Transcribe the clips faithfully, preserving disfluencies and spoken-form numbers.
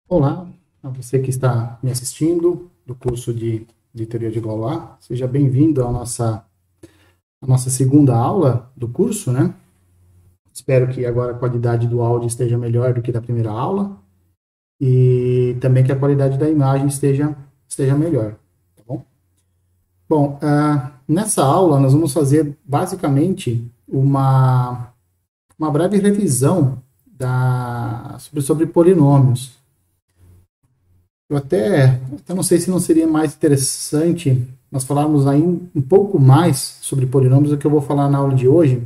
Olá, a você que está me assistindo do curso de, de Teoria de Galois. Seja bem-vindo à nossa, à nossa segunda aula do curso, né? Espero que agora a qualidade do áudio esteja melhor do que da primeira aula e também que a qualidade da imagem esteja, esteja melhor, tá bom? Bom, uh, nessa aula nós vamos fazer basicamente uma, uma breve revisão da, sobre, sobre polinômios. Eu até, até não sei se não seria mais interessante nós falarmos aí um pouco mais sobre polinômios do que eu vou falar na aula de hoje,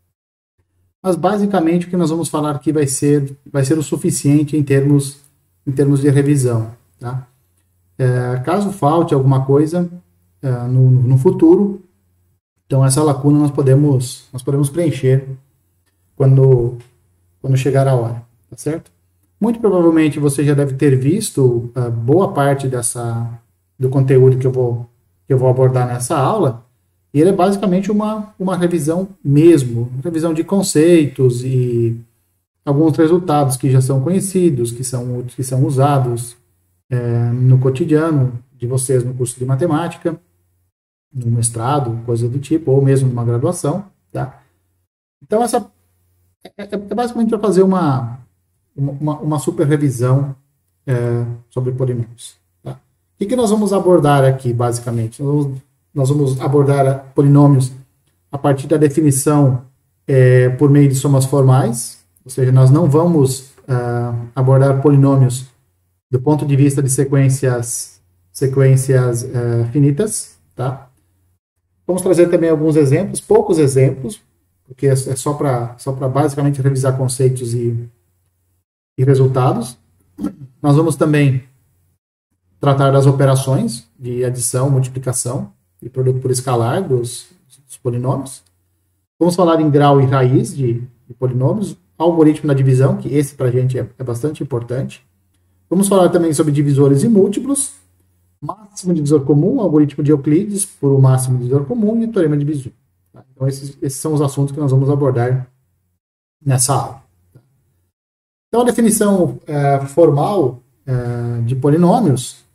mas basicamente o que nós vamos falar aqui vai ser, vai ser o suficiente em termos, em termos de revisão. Tá? É, caso falte alguma coisa é, no, no futuro, então essa lacuna nós podemos, nós podemos preencher quando, quando chegar a hora, tá certo? Muito provavelmente você já deve ter visto uh, boa parte dessa, do conteúdo que eu, vou, que eu vou abordar nessa aula, e ele é basicamente uma, uma revisão mesmo, revisão de conceitos e alguns resultados que já são conhecidos, que são, que são usados é, no cotidiano de vocês no curso de matemática, no mestrado, coisa do tipo, ou mesmo numa graduação. Tá? Então, essa é, é basicamente para fazer uma uma, uma super revisão é, sobre polinômios. Tá? O que, que nós vamos abordar aqui, basicamente? Nós vamos, nós vamos abordar polinômios a partir da definição é, por meio de somas formais, ou seja, nós não vamos uh, abordar polinômios do ponto de vista de sequências, sequências uh, finitas. Tá? Vamos trazer também alguns exemplos, poucos exemplos, porque é só para só para basicamente revisar conceitos e e resultados. Nós vamos também tratar das operações de adição, multiplicação e produto por escalar dos, dos polinômios. Vamos falar em grau e raiz de, de polinômios, algoritmo da divisão, que esse para a gente é, é bastante importante. Vamos falar também sobre divisores e múltiplos, máximo divisor comum, algoritmo de Euclides por o máximo divisor comum e o teorema de Bézier. Então esses, esses são os assuntos que nós vamos abordar nessa aula. Então, a definição é, formal é, de polinômios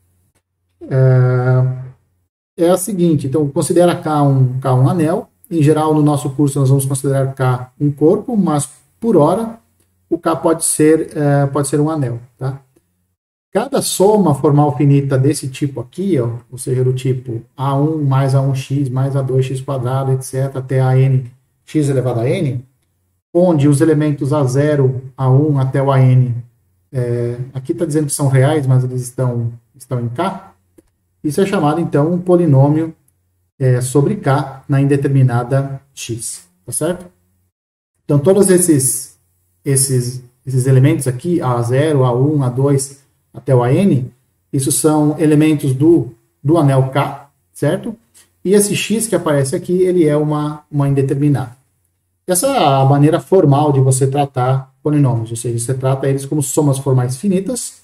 é, é a seguinte. Então, considera K um, K um anel. Em geral, no nosso curso, nós vamos considerar K um corpo, mas, por hora, o K pode ser, é, pode ser um anel. Tá? Cada soma formal finita desse tipo aqui, ó, ou seja, do tipo A um mais A um x mais A dois x quadrado, etcétera, até a n, x elevado a n, onde os elementos A zero, A um até o A N, é, aqui está dizendo que são reais, mas eles estão, estão em K, isso é chamado, então, um polinômio é, sobre K na indeterminada X, tá certo? Então, todos esses, esses, esses elementos aqui, A zero, A um, A dois até o A N, isso são elementos do, do anel K, certo? E esse X que aparece aqui, ele é uma, uma indeterminada. Essa é a maneira formal de você tratar polinômios, ou seja, você trata eles como somas formais finitas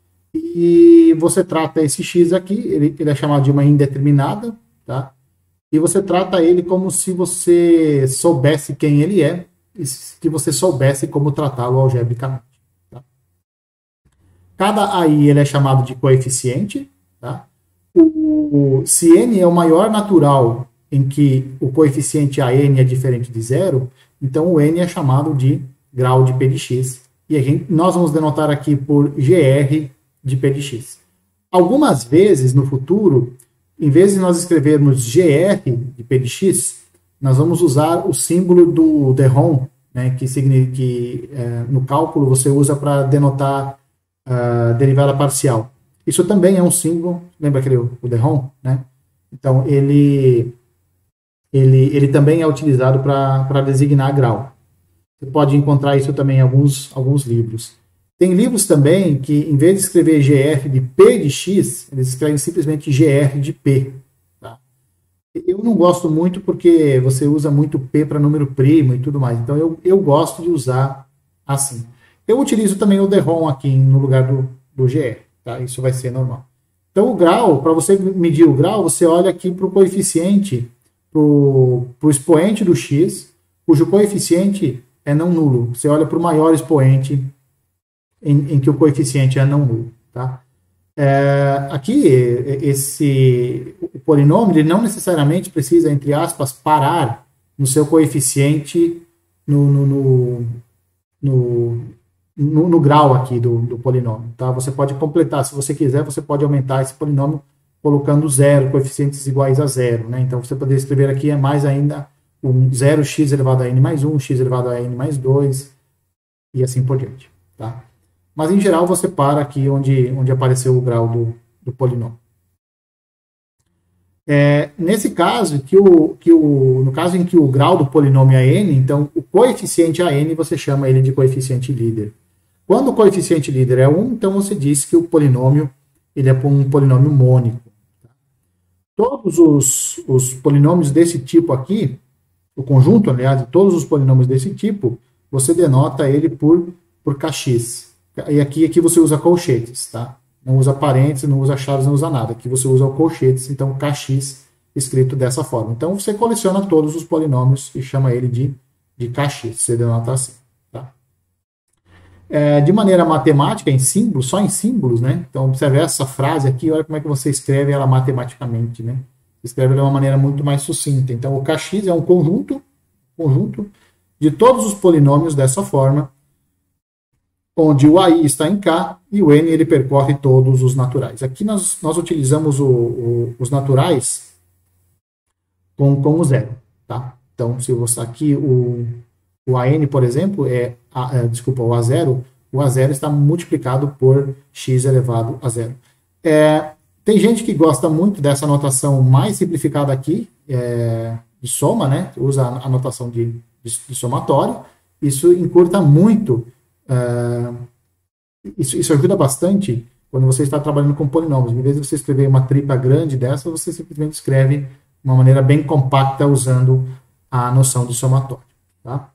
e você trata esse x aqui, ele, ele é chamado de uma indeterminada, tá? E você trata ele como se você soubesse quem ele é e se você soubesse como tratá-lo algebricamente. Tá? Cada A I ele é chamado de coeficiente, tá? O, o, se n é o maior natural em que o coeficiente A N é diferente de zero, então o N é chamado de grau de P de x. E a gente, nós vamos denotar aqui por G R de P de x. Algumas vezes, no futuro, em vez de nós escrevermos G R de P de x, nós vamos usar o símbolo do de Rhom, né, que, que é, no cálculo você usa para denotar a derivada parcial. Isso também é um símbolo, lembra aquele o de Rhom, né? Então, ele... Ele, ele também é utilizado para designar grau. Você pode encontrar isso também em alguns, alguns livros. Tem livros também que, em vez de escrever G R de P de X, eles escrevem simplesmente G R de P. Tá? Eu não gosto muito porque você usa muito P para número primo e tudo mais. Então, eu, eu gosto de usar assim. Eu utilizo também o de Rhom aqui no lugar do, do G R. Tá? Isso vai ser normal. Então, o grau, para você medir o grau, você olha aqui para o coeficiente, para o expoente do x, cujo coeficiente é não nulo. Você olha para o maior expoente em, em que o coeficiente é não nulo. Tá? É, aqui, esse, o polinômio ele não necessariamente precisa, entre aspas, parar no seu coeficiente no, no, no, no, no, no grau aqui do, do polinômio. Tá? Você pode completar, se você quiser, você pode aumentar esse polinômio colocando zero, coeficientes iguais a zero. Né? Então, você poderia escrever aqui é mais ainda um zero x elevado a n mais um, x elevado a n mais dois, e assim por diante. Tá? Mas, em geral, você para aqui onde, onde apareceu o grau do, do polinômio. É, nesse caso, que o, que o, no caso em que o grau do polinômio é n, então o coeficiente a n você chama ele de coeficiente líder. Quando o coeficiente líder é um, então você diz que o polinômio ele é um polinômio mônico. Todos os, os polinômios desse tipo aqui, o conjunto, aliás, de todos os polinômios desse tipo, você denota ele por, por kx. E aqui, aqui você usa colchetes, tá? Não usa parênteses, não usa chaves, não usa nada. Aqui você usa o colchetes, então kx escrito dessa forma. Então você coleciona todos os polinômios e chama ele de, de kx, você denota assim. Tá? É, de maneira matemática, em símbolos, só em símbolos, né? Então observe essa frase aqui, olha como é que você escreve ela matematicamente, né? Você escreve ela de uma maneira muito mais sucinta. Então o kx é um conjunto, conjunto de todos os polinômios dessa forma, onde o A I está em K e o N ele percorre todos os naturais. Aqui nós, nós utilizamos o, o, os naturais com, com o zero. Tá? Então, se você aqui o, o A N, por exemplo, é, a, é desculpa, o A zero, o A zero está multiplicado por x elevado a zero. É, tem gente que gosta muito dessa notação mais simplificada aqui, é, de soma, né? Usa a notação de, de, de somatório. Isso encurta muito. Uh, isso, isso ajuda bastante quando você está trabalhando com polinômios. Em vez de você escrever uma tripa grande dessa, você simplesmente escreve de uma maneira bem compacta usando a noção de somatório. Tá?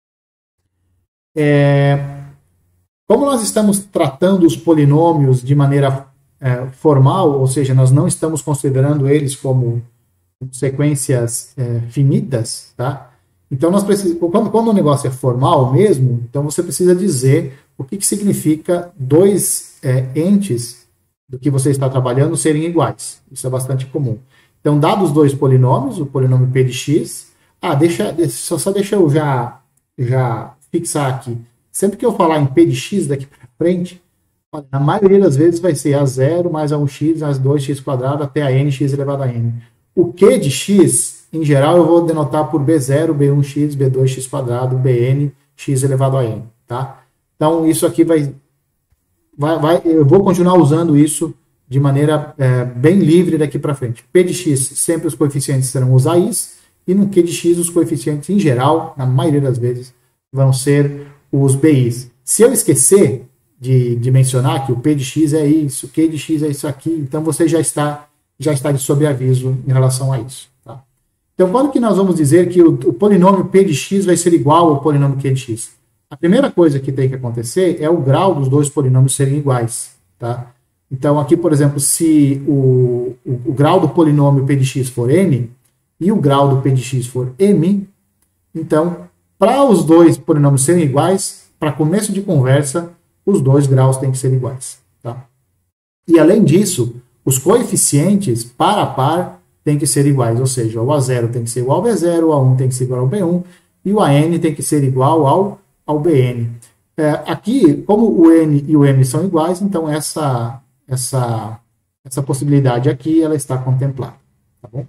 É, como nós estamos tratando os polinômios de maneira é, formal, ou seja, nós não estamos considerando eles como sequências é, finitas, tá? Então, nós precisamos, quando, quando o negócio é formal mesmo, então você precisa dizer o que, que significa dois é, entes do que você está trabalhando serem iguais. Isso é bastante comum. Então, dados dois polinômios, o polinômio p de x, ah, deixa, só, só deixa eu já, já fixar aqui. Sempre que eu falar em p de x daqui para frente, na maioria das vezes vai ser a zero mais a um x mais dois x quadrado até a n x elevado a n. O q de x, em geral, eu vou denotar por b zero, b um x, b dois x quadrado, bn, x elevado a n. Tá? Então, isso aqui vai, vai, vai... Eu vou continuar usando isso de maneira é, bem livre daqui para frente. P de x, sempre os coeficientes serão os A Is, e no Q de x, os coeficientes, em geral, na maioria das vezes, vão ser os B Is. Se eu esquecer de, de mencionar que o P de x é isso, o Q de x é isso aqui, então você já está, já está de sobreaviso em relação a isso. Então, quando que nós vamos dizer que o, o polinômio p de x vai ser igual ao polinômio q de x? A primeira coisa que tem que acontecer é o grau dos dois polinômios serem iguais. Tá? Então, aqui, por exemplo, se o, o, o grau do polinômio p de x for n e o grau do p de x for m, então, para os dois polinômios serem iguais, para começo de conversa, os dois graus têm que ser iguais. Tá? E, além disso, os coeficientes par a par tem que ser iguais, ou seja, o A zero tem que ser igual ao B zero, o A um tem que ser igual ao B um, e o A N tem que ser igual ao, ao B N. É, aqui, como o N e o M são iguais, então essa, essa, essa possibilidade aqui ela está contemplada. Tá bom?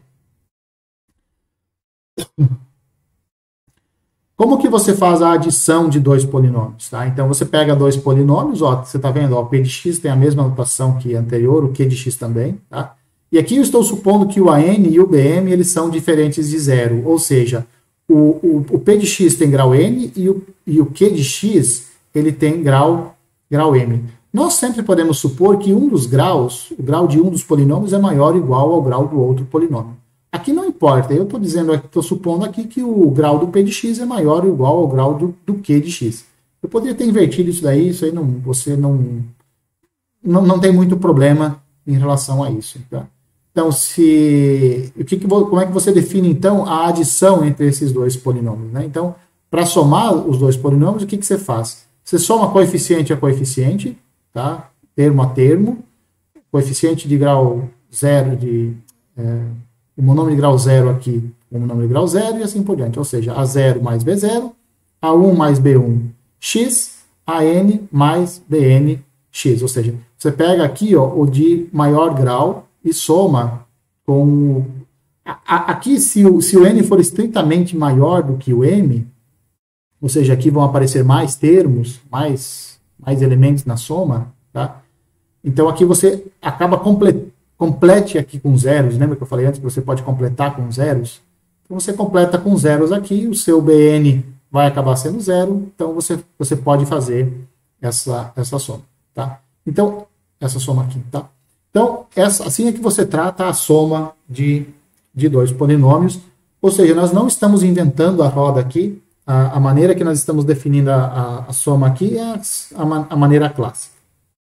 Como que você faz a adição de dois polinômios? Tá? Então, você pega dois polinômios, ó, você está vendo, ó, o P de x tem a mesma notação que a anterior, o Q de x também, tá? E aqui eu estou supondo que o A N e o B M eles são diferentes de zero, ou seja, o, o, o P de x tem grau N e o, e o Q de x ele tem grau, grau M. Nós sempre podemos supor que um dos graus, o grau de um dos polinômios é maior ou igual ao grau do outro polinômio. Aqui não importa, eu estou dizendo, estou supondo aqui que o grau do P de x é maior ou igual ao grau do, do Q de x. Eu poderia ter invertido isso daí, isso aí não, você não, não, não tem muito problema em relação a isso, tá? Então, se, o que que, como é que você define, então, a adição entre esses dois polinômios? Né? Então, para somar os dois polinômios, o que, que você faz? Você soma coeficiente a coeficiente, tá? Termo a termo, coeficiente de grau zero, de, é, o monômio de grau zero aqui, o monômio de grau zero e assim por diante. Ou seja, A zero mais B zero, A um mais B um, x, A n mais B n, x. Ou seja, você pega aqui ó, o de maior grau e soma com... Aqui, se o, se o n for estritamente maior do que o m, ou seja, aqui vão aparecer mais termos, mais, mais elementos na soma, tá? Então, aqui você acaba comple, complete aqui com zeros. Lembra que eu falei antes que você pode completar com zeros? Então, você completa com zeros aqui, o seu B n vai acabar sendo zero, então você, você pode fazer essa, essa soma, tá? Então, essa soma aqui, tá? Então, essa, assim é que você trata a soma de, de dois polinômios, ou seja, nós não estamos inventando a roda aqui, a, a maneira que nós estamos definindo a, a, a soma aqui é a, a, a maneira clássica.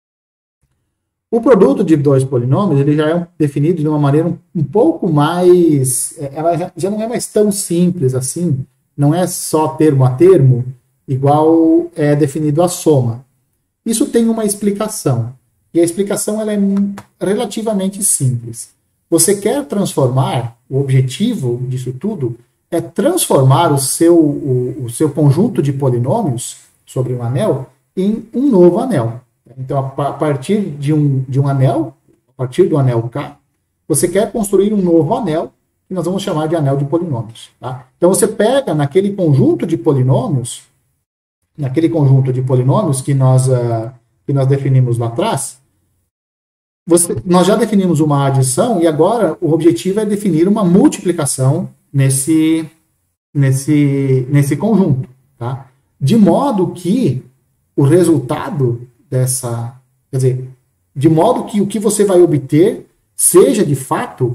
O produto de dois polinômios ele já é definido de uma maneira um, um pouco mais... Ela já, já não é mais tão simples assim, não é só termo a termo, igual é definido a soma. Isso tem uma explicação, e a explicação ela é relativamente simples. Você quer transformar, o objetivo disso tudo é transformar o seu, o, o seu conjunto de polinômios sobre um anel em um novo anel. Então, a partir de um, de um anel, a partir do anel K, você quer construir um novo anel, que nós vamos chamar de anel de polinômios. Tá? Então, você pega naquele conjunto de polinômios, naquele conjunto de polinômios que nós, uh, que nós definimos lá atrás, você, nós já definimos uma adição e agora o objetivo é definir uma multiplicação nesse, nesse, nesse conjunto. Tá? De modo que o resultado dessa, quer dizer, de modo que o que você vai obter seja de fato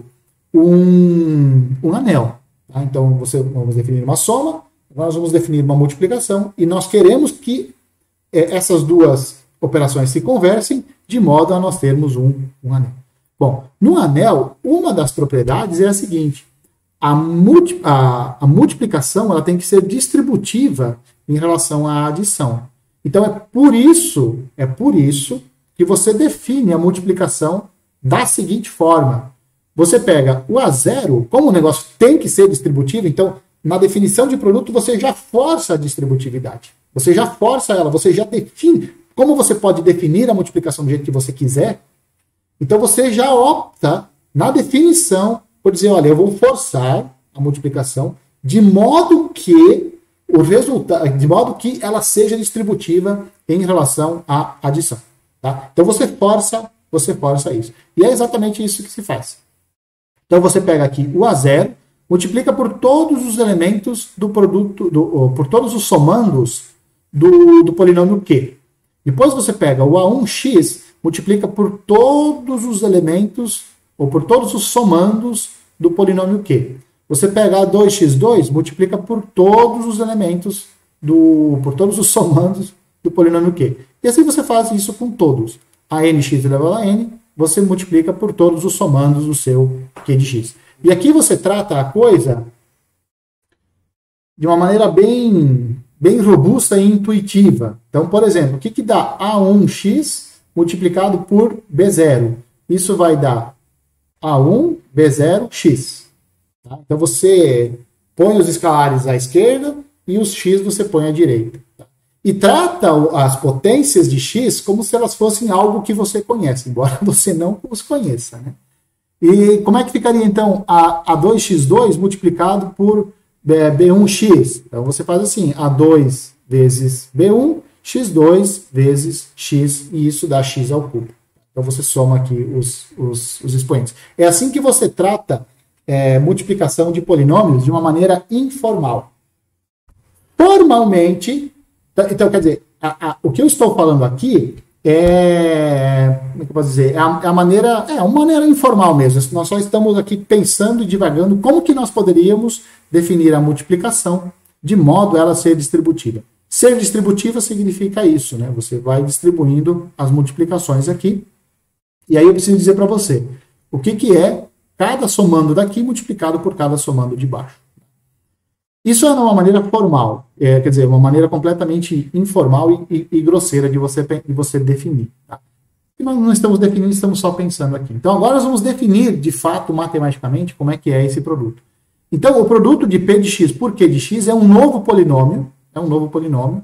um, um anel. Tá? Então, você, vamos definir uma soma, nós vamos definir uma multiplicação, e nós queremos que é, essas duas operações se conversem, de modo a nós termos um, um anel. Bom, no anel, uma das propriedades é a seguinte, a, multi, a, a multiplicação ela tem que ser distributiva em relação à adição. Então, é por isso, é por isso que você define a multiplicação da seguinte forma. Você pega o A zero, como o negócio tem que ser distributivo, então, na definição de produto, você já força a distributividade. Você já força ela, você já define. Como você pode definir a multiplicação do jeito que você quiser, então você já opta na definição por dizer, olha, eu vou forçar a multiplicação de modo que o resultado, de modo que ela seja distributiva em relação à adição. Tá? Então você força, você força isso. E é exatamente isso que se faz. Então você pega aqui o A zero, multiplica por todos os elementos do produto, do, por todos os somandos do, do polinômio Q. Depois você pega o A um x, multiplica por todos os elementos, ou por todos os somandos do polinômio Q. Você pega A dois x dois, multiplica por todos os elementos, do, por todos os somandos do polinômio Q. E assim você faz isso com todos. A nx elevado a n, você multiplica por todos os somandos do seu Q de x. E aqui você trata a coisa de uma maneira bem, bem robusta e intuitiva. Então, por exemplo, o que, que dá A um x multiplicado por B zero? Isso vai dar A um, B zero, x. Tá? Então, você põe os escalares à esquerda e os x você põe à direita. Tá? E trata as potências de x como se elas fossem algo que você conhece, embora você não os conheça. Né? E como é que ficaria, então, a, A dois x dois multiplicado por B um x? Então, você faz assim, A dois vezes B um, x dois vezes x, e isso dá x ao cubo. Então, você soma aqui os, os, os expoentes. É assim que você trata é, multiplicação de polinômios de uma maneira informal. Formalmente, então, quer dizer, a, a, o que eu estou falando aqui é, como é que eu posso dizer, é a, é a maneira, é uma maneira informal mesmo. Nós só estamos aqui pensando e divagando como que nós poderíamos definir a multiplicação de modo a ela ser distributiva. Ser distributiva significa isso, né? Você vai distribuindo as multiplicações aqui. E aí eu preciso dizer para você o que, que é cada somando daqui multiplicado por cada somando de baixo. Isso é uma maneira formal, é, quer dizer, uma maneira completamente informal e, e, e grosseira de você, de você definir. Tá? E nós não estamos definindo, estamos só pensando aqui. Então, agora nós vamos definir, de fato, matematicamente, como é que é esse produto. Então, o produto de P de x por Q de x é um novo polinômio, é um novo polinômio,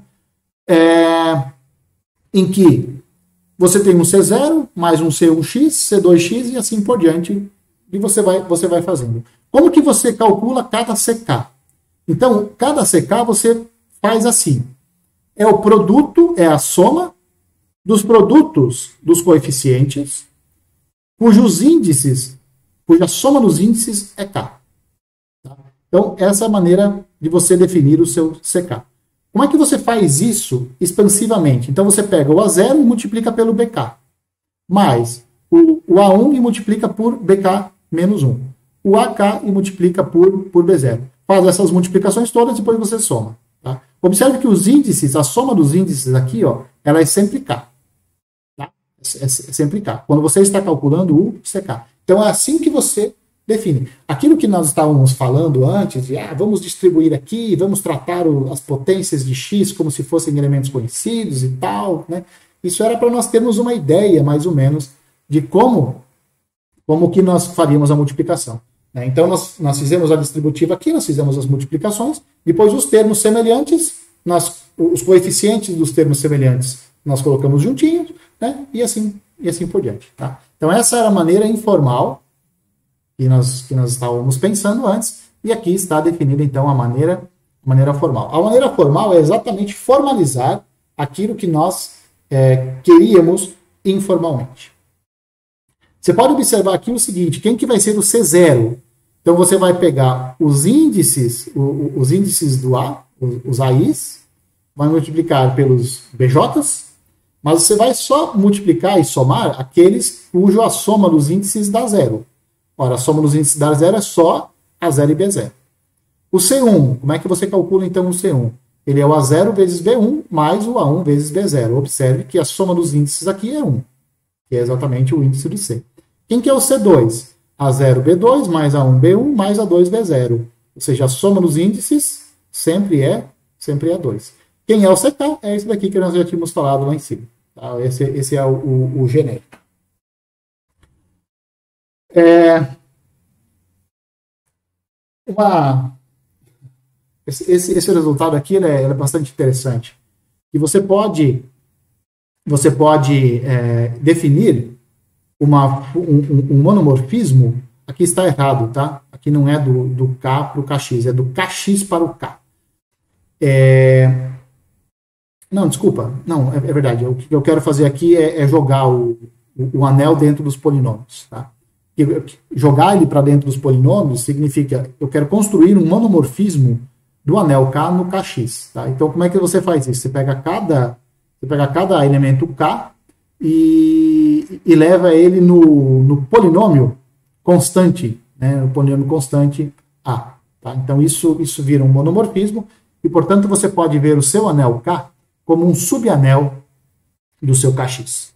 é, em que você tem um C zero, mais um C um x, C dois x e assim por diante, e você vai, você vai fazendo. Como que você calcula cada C K? Então, cada C K você faz assim. É o produto, é a soma dos produtos dos coeficientes, cujos índices, cuja soma dos índices é K. Tá? Então, essa é a maneira de você definir o seu C K. Como é que você faz isso expansivamente? Então, você pega o A zero e multiplica pelo B K, mais o, o A um e multiplica por B K menos um, o A K e multiplica por, por B zero. Faz essas multiplicações todas e depois você soma. Tá? Observe que os índices, a soma dos índices aqui, ó, ela é sempre K. Tá? É, é sempre K. Quando você está calculando o C K. Então, é assim que você define. Aquilo que nós estávamos falando antes, de ah, vamos distribuir aqui, vamos tratar o, as potências de x como se fossem elementos conhecidos e tal, né? Isso era para nós termos uma ideia, mais ou menos, de como, como que nós faríamos a multiplicação. Né? Então, nós, nós fizemos a distributiva aqui, nós fizemos as multiplicações, depois os termos semelhantes, nós, os coeficientes dos termos semelhantes, nós colocamos juntinhos, né? e, assim, e assim por diante. Tá? Então, essa era a maneira informal que nós, que nós estávamos pensando antes, e aqui está definida, então, a maneira, a maneira formal. A maneira formal é exatamente formalizar aquilo que nós é, queríamos informalmente. Você pode observar aqui o seguinte, quem que vai ser o C zero? Então, você vai pegar os índices, o, os índices do A, os, os A Is, vai multiplicar pelos B Js, mas você vai só multiplicar e somar aqueles cujo a soma dos índices dá zero. Ora, a soma dos índices da zero é só A zero e B zero. O C um, como é que você calcula então o C um? Ele é o A zero vezes B um mais o A um vezes B zero. Observe que a soma dos índices aqui é um, que é exatamente o índice de C. Quem que é o C dois? A zero B dois mais A um B um mais A dois B zero. Ou seja, a soma dos índices sempre é, sempre é dois. Quem é o C K? É esse daqui que nós já tínhamos falado lá em cima. Tá? Esse, esse é o, o, o genérico. É, uma, esse, esse resultado aqui ele é, ele é bastante interessante. E você pode, você pode é, definir uma, um, um monomorfismo. Aqui está errado, tá? Aqui não é do, do K para o K X, é do K X para o K. É, não, desculpa, não, é, é verdade. O que eu quero fazer aqui é, é jogar o, o, o anel dentro dos polinômios, tá? Jogar ele para dentro dos polinômios significa eu quero construir um monomorfismo do anel K no K X. Tá? Então, como é que você faz isso? Você pega cada, você pega cada elemento K e, e leva ele no, no polinômio constante, né? No polinômio constante A. Tá? Então, isso, isso vira um monomorfismo e, portanto, você pode ver o seu anel K como um subanel do seu K X.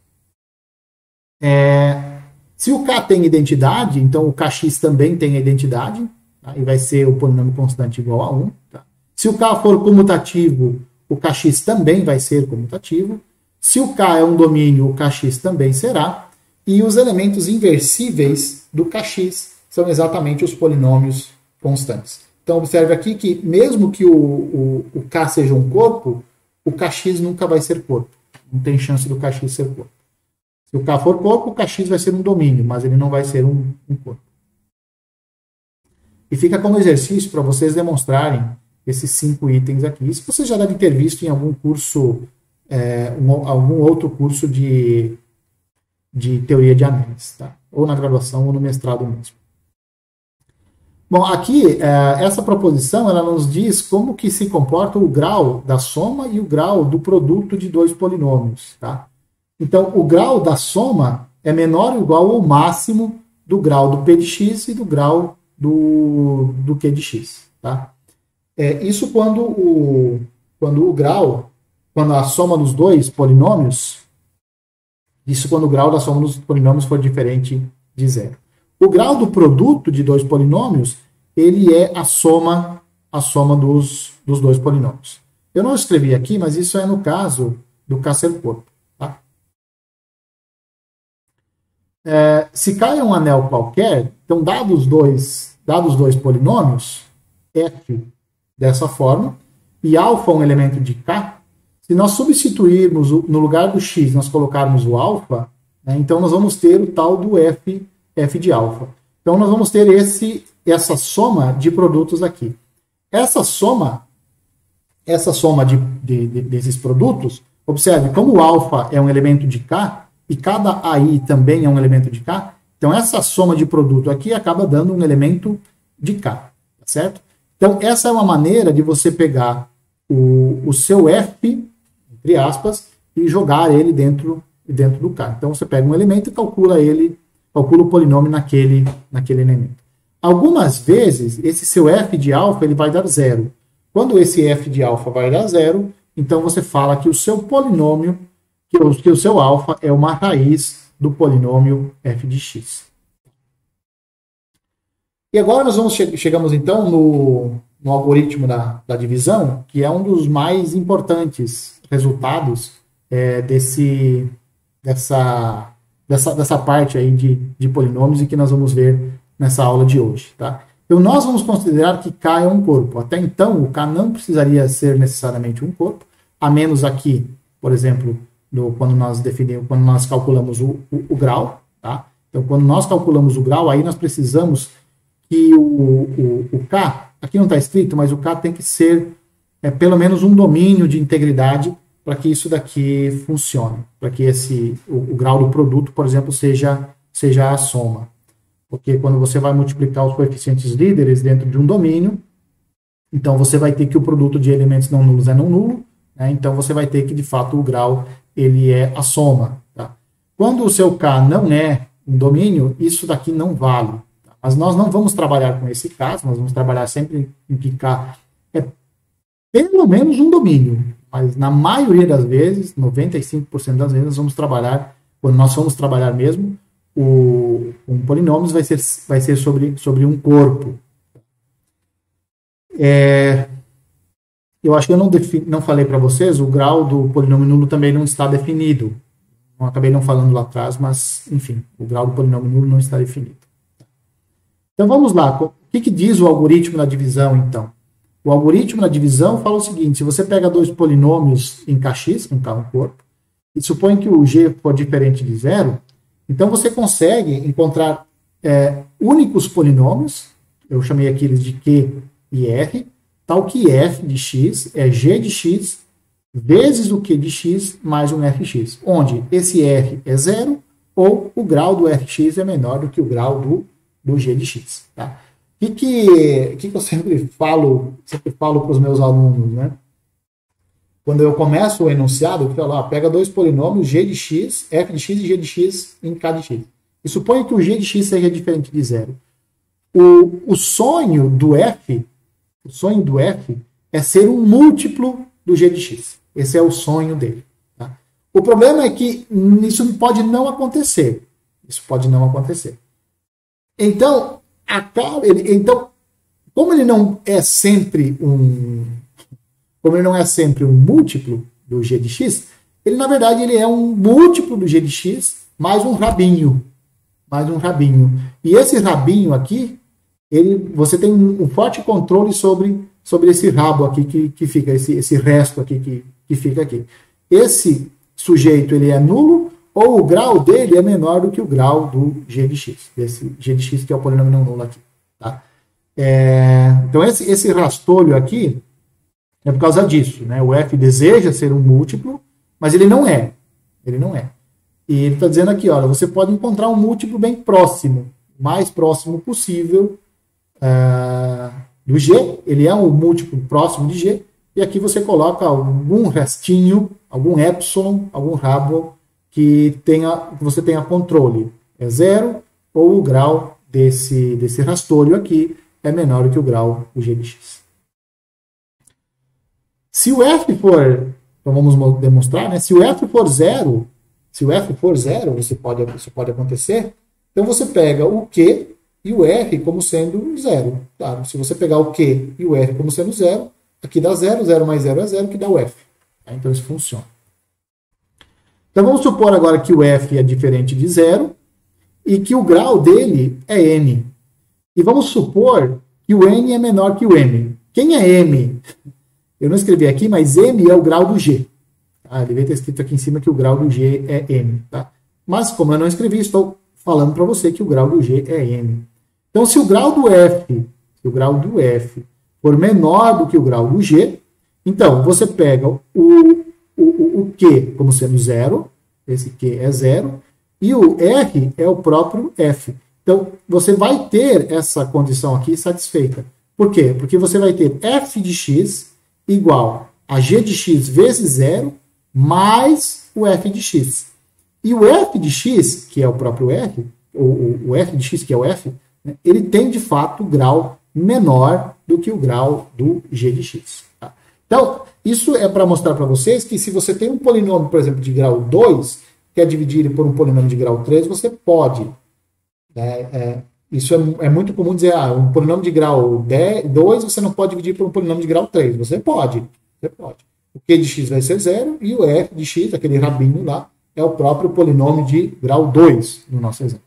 É... Se o K tem identidade, então o K X também tem a identidade, tá? E vai ser o polinômio constante igual a um. Tá? Se o K for comutativo, o K X também vai ser comutativo. Se o K é um domínio, o K X também será. E os elementos inversíveis do K X são exatamente os polinômios constantes. Então, observe aqui que, mesmo que o, o, o K seja um corpo, o K X nunca vai ser corpo. Não tem chance do K X ser corpo. Se o K for corpo, o K X vai ser um domínio, mas ele não vai ser um, um corpo. E fica como exercício para vocês demonstrarem esses cinco itens aqui. Isso vocês já devem ter visto em algum curso, é, um, algum outro curso de, de teoria de anéis, tá? Ou na graduação ou no mestrado mesmo. Bom, aqui, é, essa proposição ela nos diz como que se comporta o grau da soma e o grau do produto de dois polinômios, tá? Então, o grau da soma é menor ou igual ao máximo do grau do P de x e do grau do, do Q de x. Tá? É, isso quando o, quando o grau, quando a soma dos dois polinômios, isso quando o grau da soma dos polinômios for diferente de zero. O grau do produto de dois polinômios, ele é a soma a soma dos, dos dois polinômios. Eu não escrevi aqui, mas isso é no caso do K ser corpo. Tá? É, se cai um anel qualquer, então, dados dois, dados dois polinômios, f dessa forma, e alfa um elemento de K, se nós substituirmos o, no lugar do x, nós colocarmos o alfa, né, então nós vamos ter o tal do f, f de alfa. Então nós vamos ter esse, essa soma de produtos aqui. Essa soma, essa soma de, de, de, desses produtos, observe, como o alfa é um elemento de K, e cada A I também é um elemento de K, então essa soma de produto aqui acaba dando um elemento de K, tá certo? Então essa é uma maneira de você pegar o, o seu F, entre aspas, e jogar ele dentro, dentro do K. Então você pega um elemento e calcula ele, calcula o polinômio naquele, naquele elemento. Algumas vezes, esse seu f de alfa ele vai dar zero. Quando esse f de alfa vai dar zero, então você fala que o seu polinômio, que o, que o seu alfa é uma raiz do polinômio f de x. E agora nós vamos che chegamos então no, no algoritmo da, da divisão, que é um dos mais importantes resultados é, desse, dessa, dessa, dessa parte aí de, de polinômios e que nós vamos ver nessa aula de hoje. Tá? Então nós vamos considerar que K é um corpo. Até então o K não precisaria ser necessariamente um corpo, a menos aqui, por exemplo, no, quando nós definimos, quando nós calculamos o, o, o grau. Tá? Então quando nós calculamos o grau, aí nós precisamos que o, o, o K, aqui não está escrito, mas o K tem que ser é, pelo menos um domínio de integridade para que isso daqui funcione, para que esse, o, o grau do produto, por exemplo, seja, seja a soma. Porque quando você vai multiplicar os coeficientes líderes dentro de um domínio, então você vai ter que o produto de elementos não nulos é não nulo, né? Então você vai ter que, de fato, o grau ele é a soma. Tá? Quando o seu K não é um domínio, isso daqui não vale. Tá? Mas nós não vamos trabalhar com esse caso, nós vamos trabalhar sempre em que K é pelo menos um domínio. Mas na maioria das vezes, noventa e cinco por cento das vezes, nós vamos trabalhar, quando nós vamos trabalhar mesmo, O, um polinômio vai ser, vai ser sobre, sobre um corpo. É, eu acho que eu não, defini, não falei para vocês, o grau do polinômio nulo também não está definido. Eu acabei não falando lá atrás, mas, enfim, o grau do polinômio nulo não está definido. Então vamos lá, o que, que diz o algoritmo da divisão, então? O algoritmo da divisão fala o seguinte, se você pega dois polinômios em Kx, um K um corpo, e supõe que o G for diferente de zero, então você consegue encontrar é, únicos polinômios, eu chamei aqui eles de Q e R, tal que f de x é g de x vezes o q de x mais um fx, onde esse r é zero ou o grau do fx é menor do que o grau do, do g de x. Tá? O que, que, que eu sempre falo, sempre falo para os meus alunos, né? Quando eu começo o enunciado, eu falo, ó, pega dois polinômios, g de x, f de x e g de x em k de x. E suponha que o g de x seja diferente de zero. O, o sonho do f, o sonho do f é ser um múltiplo do g de x. Esse é o sonho dele. Tá? O problema é que isso pode não acontecer. Isso pode não acontecer. Então, a, ele, então como ele não é sempre um... Como ele não é sempre um múltiplo do g de x, ele, na verdade, ele é um múltiplo do g de x mais um rabinho. Mais um rabinho. E esse rabinho aqui, ele, você tem um forte controle sobre, sobre esse rabo aqui que, que fica, esse, esse resto aqui que, que fica aqui. Esse sujeito, ele é nulo, ou o grau dele é menor do que o grau do g de x. Esse g de x que é o polinômio não nulo aqui. Tá? É, então, esse, esse rastolho aqui, é por causa disso, né? O f deseja ser um múltiplo, mas ele não é. Ele não é. E ele está dizendo aqui, olha, você pode encontrar um múltiplo bem próximo, mais próximo possível uh, do g. Ele é um múltiplo próximo de g. E aqui você coloca algum restinho, algum epsilon, algum rabo que, tenha, que você tenha controle. É zero, ou o grau desse, desse rastolho aqui é menor do que o grau do g de x. Se o f for, então vamos demonstrar, né? Se o f for zero, se o f for zero, isso pode, isso pode acontecer, então você pega o q e o R como sendo zero. Claro, se você pegar o Q e o R como sendo zero, aqui dá zero, zero mais zero é zero, que dá o F. Tá? Então isso funciona. Então vamos supor agora que o F é diferente de zero e que o grau dele é N. E vamos supor que o N é menor que o M. Quem é M? Eu não escrevi aqui, mas M é o grau do G. Ah, devia ter escrito aqui em cima que o grau do G é M. Tá? Mas como eu não escrevi, estou falando para você que o grau do G é M. Então se o grau do F, se o grau do F for menor do que o grau do G, então você pega o, o, o Q como sendo zero, esse Q é zero, e o R é o próprio F. Então, você vai ter essa condição aqui satisfeita. Por quê? Porque você vai ter F de x igual a G de x vezes zero mais o F de x. E o F de x, que é o próprio R, o, o F de x, que é o F, né, ele tem, de fato, grau menor do que o grau do G de x. Tá? Então, isso é para mostrar para vocês que se você tem um polinômio, por exemplo, de grau dois, quer dividir ele por um polinômio de grau três, você pode. É, é, isso é, é muito comum dizer, ah, um polinômio de grau dois você não pode dividir por um polinômio de grau três. Você pode, você pode. O Q de x vai ser zero e o F de x, aquele rabinho lá, é o próprio polinômio de grau dois, no nosso exemplo.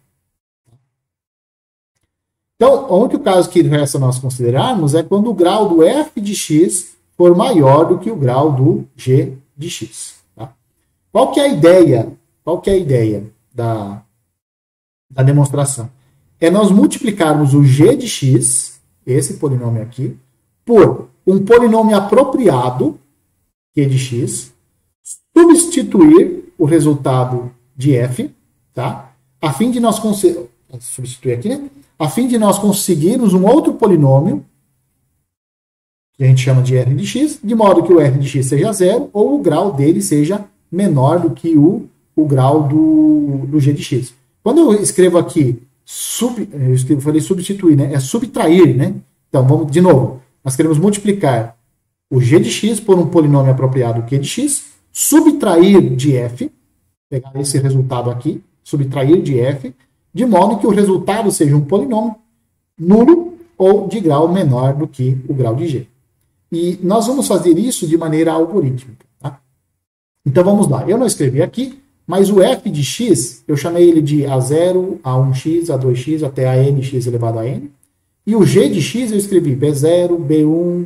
Então, o único caso que resta nós considerarmos é quando o grau do F de x for maior do que o grau do G de x. Tá? Qual que é a ideia? Qual que é a ideia da... da demonstração? É nós multiplicarmos o G de x, esse polinômio aqui, por um polinômio apropriado, Q de x, substituir o resultado de F, tá? A fim de nós substituir aqui, né? A fim de nós conseguirmos um outro polinômio, que a gente chama de R de x, de modo que o R de x seja zero, ou o grau dele seja menor do que o, o grau do, do G de x. Quando eu escrevo aqui, sub, eu escrevo, falei substituir, né? É subtrair, né? Então, vamos de novo. Nós queremos multiplicar o G de x por um polinômio apropriado Q de x, subtrair de F, pegar esse resultado aqui, subtrair de F, de modo que o resultado seja um polinômio nulo ou de grau menor do que o grau de G. E nós vamos fazer isso de maneira algorítmica. Tá? Então, vamos lá. Eu não escrevi aqui, mas o F de x, eu chamei ele de A zero, A um x, A dois x, até a nx elevado a n. E o G de x eu escrevi B zero, B um,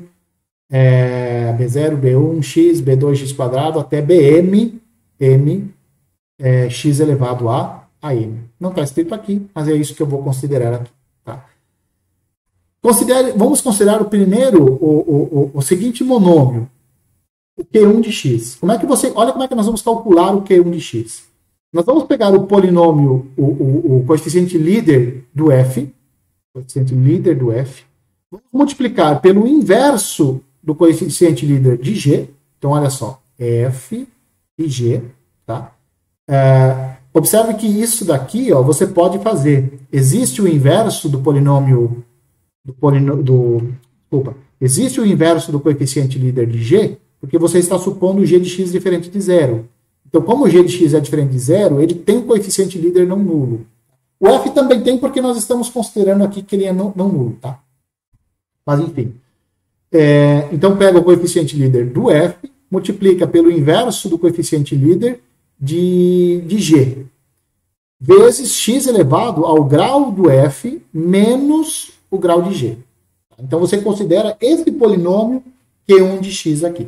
é, B zero, B um, x, B dois x quadrado, até Bm, M, é, x elevado a, a n. Não está escrito aqui, mas é isso que eu vou considerar aqui. Tá? Considere, vamos considerar o primeiro, o, o, o, o seguinte monômio. O Q um de x. Como é que você, olha como é que nós vamos calcular o Q um de x. Nós vamos pegar o polinômio, o, o, o coeficiente líder do f, coeficiente líder do f, vamos multiplicar pelo inverso do coeficiente líder de g. Então, olha só, f de g, tá? É, observe que isso daqui, ó, você pode fazer. Existe o inverso do polinômio, do polinômio, do, desculpa, existe o inverso do coeficiente líder de g, porque você está supondo o G de x diferente de zero. Então, como o G de x é diferente de zero, ele tem um coeficiente líder não nulo. O F também tem, porque nós estamos considerando aqui que ele é não, não nulo, tá? Mas, enfim. É, então, pega o coeficiente líder do F, multiplica pelo inverso do coeficiente líder de, de G, vezes x elevado ao grau do F menos o grau de G. Então, você considera esse polinômio Q um de x aqui.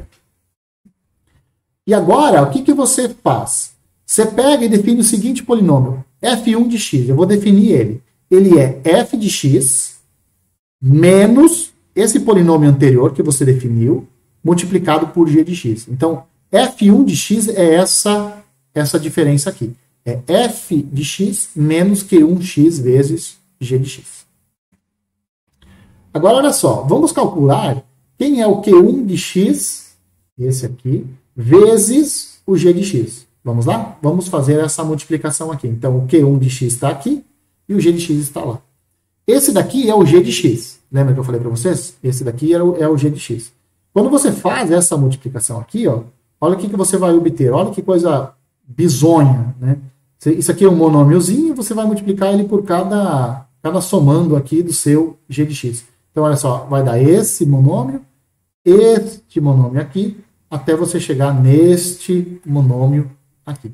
E agora, o que, que você faz? Você pega e define o seguinte polinômio, f um de x. Eu vou definir ele. Ele é f de x menos esse polinômio anterior que você definiu, multiplicado por g de x. Então, f um de x é essa, essa diferença aqui. É f de x menos q um x vezes g de x. Agora, olha só. Vamos calcular quem é o q um de x, esse aqui, vezes o g de x. Vamos lá? Vamos fazer essa multiplicação aqui. Então, o q um de x está aqui e o g de x está lá. Esse daqui é o g de x. Lembra que eu falei para vocês? Esse daqui é o, é o g de x. Quando você faz essa multiplicação aqui, ó, olha o que, que você vai obter. Olha que coisa bizonha, né? Isso aqui é um monômiozinho e você vai multiplicar ele por cada, cada somando aqui do seu g de x. Então, olha só, vai dar esse monômio, este monômio aqui, até você chegar neste monômio aqui.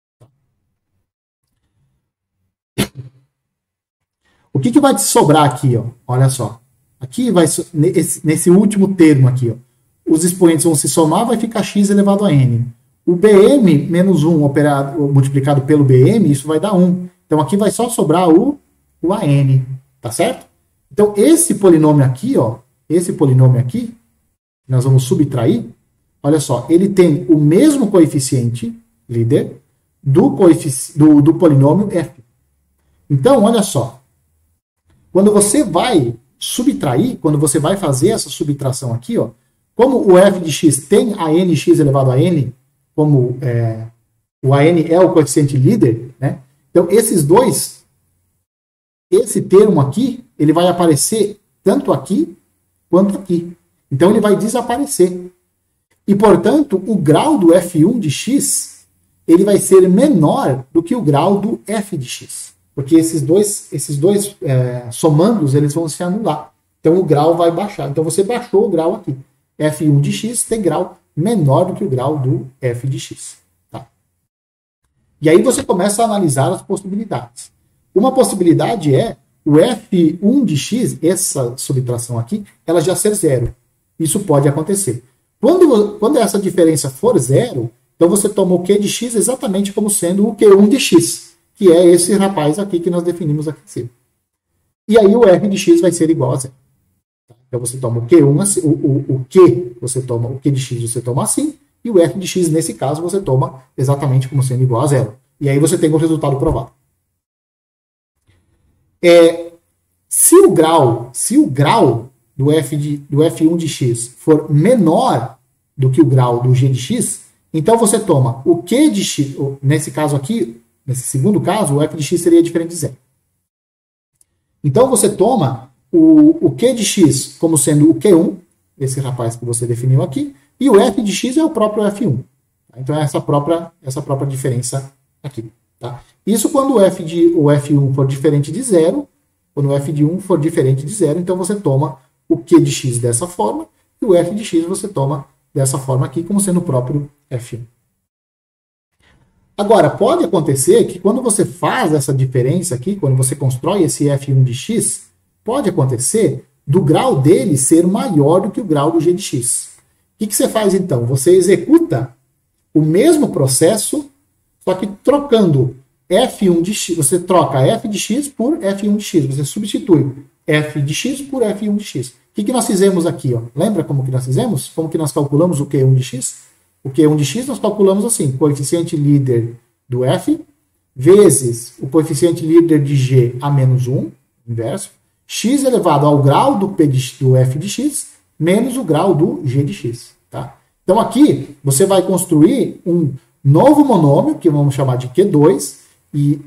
O que, que vai te sobrar aqui, ó? Olha só. Aqui vai, nesse, nesse último termo aqui, ó, os expoentes vão se somar, vai ficar x elevado a n. O B M menos um operado, multiplicado pelo B M, isso vai dar um. Então, aqui vai só sobrar o, o A N, tá certo? Então, esse polinômio aqui, ó, esse polinômio aqui, nós vamos subtrair, olha só, ele tem o mesmo coeficiente, líder, do, coefici do, do polinômio f. Então, olha só, quando você vai subtrair, quando você vai fazer essa subtração aqui, ó, como o f de x tem a nx elevado a n, como é, o A N é o coeficiente líder, né? Então, esses dois, esse termo aqui, ele vai aparecer tanto aqui quanto aqui. Então, ele vai desaparecer. E, portanto, o grau do F um de x, ele vai ser menor do que o grau do f de x. Porque esses dois, esses dois é, somandos, eles vão se anular. Então, o grau vai baixar. Então, você baixou o grau aqui. F um de x tem grau menor do que o grau do f de x. Tá? E aí você começa a analisar as possibilidades. Uma possibilidade é o F um de x, essa subtração aqui, ela já ser zero. Isso pode acontecer. Quando, quando essa diferença for zero, então você toma o Q de x exatamente como sendo o Q um de x, que é esse rapaz aqui que nós definimos aqui em cima. E aí o F de x vai ser igual a zero. Então você toma o Q um, assim, o, o, o Q, você toma o Q de x, você toma assim, e o F de x, nesse caso, você toma exatamente como sendo igual a zero. E aí você tem o resultado provado. É, se o grau, se o grau do, F de, do F um de x for menor do que o grau do g de x, então você toma o Q de x, nesse caso aqui, nesse segundo caso, o F de x seria diferente de zero. Então você toma O, o Q de x como sendo o Q um, esse rapaz que você definiu aqui, e o F de x é o próprio F um. Então é essa própria, essa própria diferença aqui. Tá? Isso quando o F, de, o F um for diferente de zero, quando o F de um for diferente de zero, então você toma o Q de x dessa forma, e o F de x você toma dessa forma aqui, como sendo o próprio F um. Agora, pode acontecer que quando você faz essa diferença aqui, quando você constrói esse F um de x, pode acontecer do grau dele ser maior do que o grau do g de x. O que, que você faz então? Você executa o mesmo processo, só que trocando F um de x, você troca F de x por F um de x, você substitui F de x por F um de x. O que, que nós fizemos aqui? Ó? Lembra como que nós fizemos? Como que nós calculamos o Q um de x? O Q um de x nós calculamos assim, coeficiente líder do F, vezes o coeficiente líder de G a menos um, inverso, x elevado ao grau do, P de, do f de x, menos o grau do g de x. Tá? Então aqui você vai construir um novo monômio, que vamos chamar de Q dois, e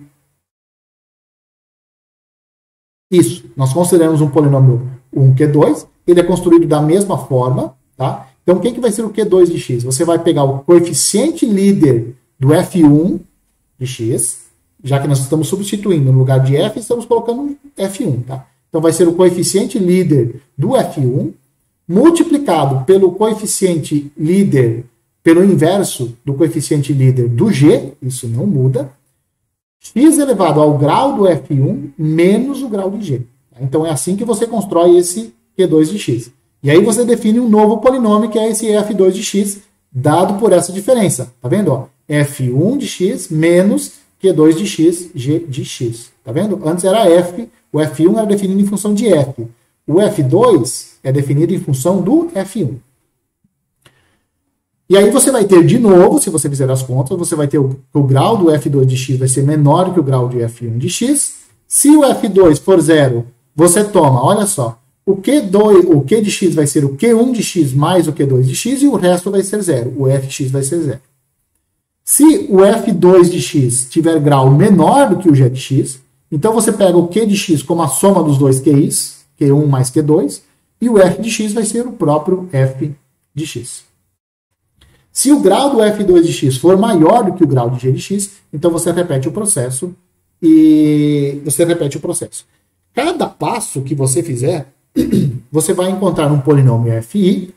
isso, nós consideramos um polinômio um Q dois, ele é construído da mesma forma. Tá? Então o que, que vai ser o Q dois de x? Você vai pegar o coeficiente líder do F um de x, já que nós estamos substituindo no lugar de f, estamos colocando F um. Tá? Então, vai ser o coeficiente líder do F um, multiplicado pelo coeficiente líder, pelo inverso do coeficiente líder do G, isso não muda, x elevado ao grau do F um, menos o grau de G. Então, é assim que você constrói esse Q dois de x. E aí você define um novo polinômio, que é esse F dois de x, dado por essa diferença. Tá vendo? Ó? F um de x menos Q dois de x, G de x. Tá vendo? Antes era F, o F um era definido em função de F. O F dois é definido em função do F um. E aí você vai ter de novo, se você fizer as contas, você vai ter o, o grau do F dois de x vai ser menor que o grau de F um de x. Se o F dois for zero, você toma, olha só, o Q dois, o Q de x vai ser o Q um de x mais o Q dois de x e o resto vai ser zero. O F x vai ser zero. Se o F dois de x tiver grau menor do que o G de x, então você pega o Q de x como a soma dos dois Q is, Q um mais Q dois, e o F de x vai ser o próprio F de x. Se o grau do F dois de x for maior do que o grau de G de x, então você repete o processo e você repete o processo. cada passo que você fizer, você vai encontrar um polinômio F I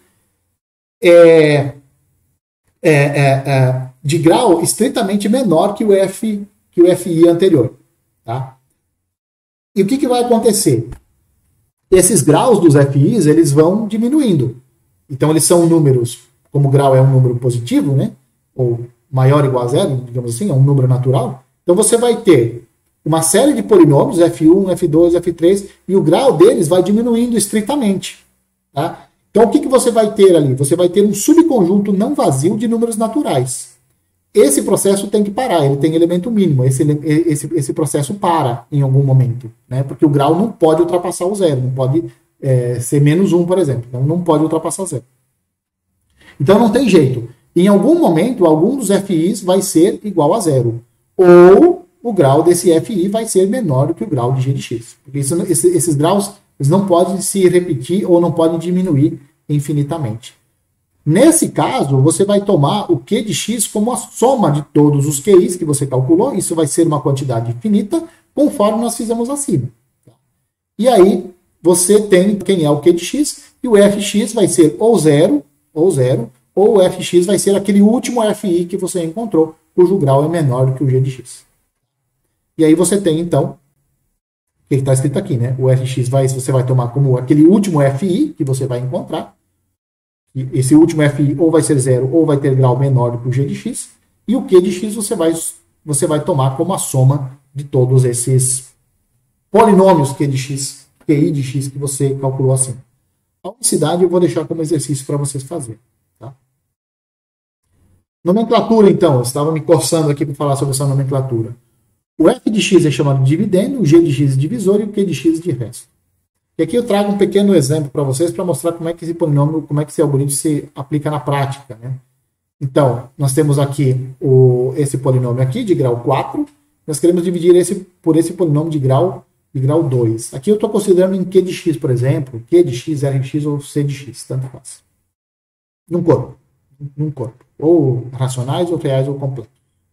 é, é, é, é, de grau estritamente menor que o, F, que o F I anterior. Tá? E o que, que vai acontecer? Esses graus dos F Is, eles vão diminuindo. Então, eles são números, como o grau é um número positivo, né? Ou maior ou igual a zero, digamos assim, é um número natural. Então, você vai ter uma série de polinômios, F um, F dois, F três, e o grau deles vai diminuindo estritamente. Tá? Então, o que, que você vai ter ali? Você vai ter um subconjunto não vazio de números naturais. Esse processo tem que parar, ele tem elemento mínimo, esse, esse, esse processo para em algum momento, né? Porque o grau não pode ultrapassar o zero, não pode é, ser menos um, por exemplo, então não pode ultrapassar zero. Então não tem jeito. Em algum momento, algum dos F Is vai ser igual a zero, ou o grau desse F I vai ser menor do que o grau de G de X. Porque isso, esse, esses graus eles não podem se repetir ou não podem diminuir infinitamente. Nesse caso, você vai tomar o Q de X como a soma de todos os Q Is que você calculou. Isso vai ser uma quantidade infinita, conforme nós fizemos acima. E aí, você tem quem é o Q de X, e o F X vai ser ou zero, ou zero, ou o F X vai ser aquele último F I que você encontrou, cujo grau é menor do que o G de X. E aí você tem, então, o que está escrito aqui, né? O F X vai, você vai tomar como aquele último F I que você vai encontrar. Esse último F I ou vai ser zero ou vai ter grau menor do que o G de X. E o Q de X você vai, você vai tomar como a soma de todos esses polinômios Q de X, Q I de X que você calculou assim. A unicidade eu vou deixar como exercício para vocês fazerem. Tá? Nomenclatura, então. Eu estava me coçando aqui para falar sobre essa nomenclatura. O F de X é chamado de dividendo, o G de X é divisor e o Q de X de resto. E aqui eu trago um pequeno exemplo para vocês para mostrar como é que esse polinômio, como é que esse algoritmo se aplica na prática. Né? Então, nós temos aqui o, esse polinômio aqui de grau quatro, nós queremos dividir esse por esse polinômio de grau, de grau dois. Aqui eu estou considerando em Q de X, por exemplo, Q de X, R de X ou C de X, tanto faz. Num corpo. Num corpo. Ou racionais, ou reais, ou completos.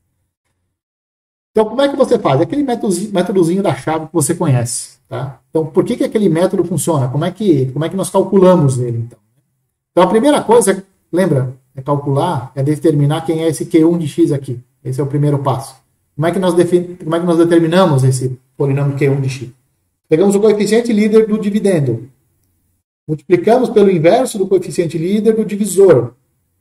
Então, como é que você faz? Aquele métodozinho, métodozinho da chave que você conhece. Tá? Então, por que, que aquele método funciona? Como é, que, como é que nós calculamos ele, então? Então, a primeira coisa, lembra, é calcular, é determinar quem é esse Q um de X aqui. Esse é o primeiro passo. Como é que nós, defin... como é que nós determinamos esse polinômio Q um de X? Pegamos o coeficiente líder do dividendo. Multiplicamos pelo inverso do coeficiente líder do divisor.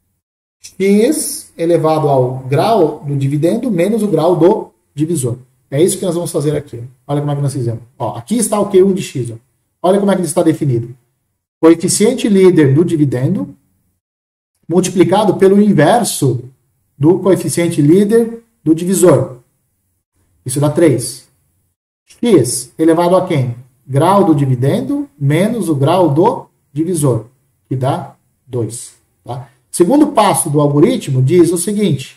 X elevado ao grau do dividendo menos o grau do divisor. É isso que nós vamos fazer aqui. Olha como é que nós fizemos. Ó, aqui está o Q um de X. Ó. Olha como é que ele está definido. Coeficiente líder do dividendo multiplicado pelo inverso do coeficiente líder do divisor. Isso dá três. X elevado a quem? Grau do dividendo menos o grau do divisor, que dá dois. Tá? Segundo passo do algoritmo diz o seguinte.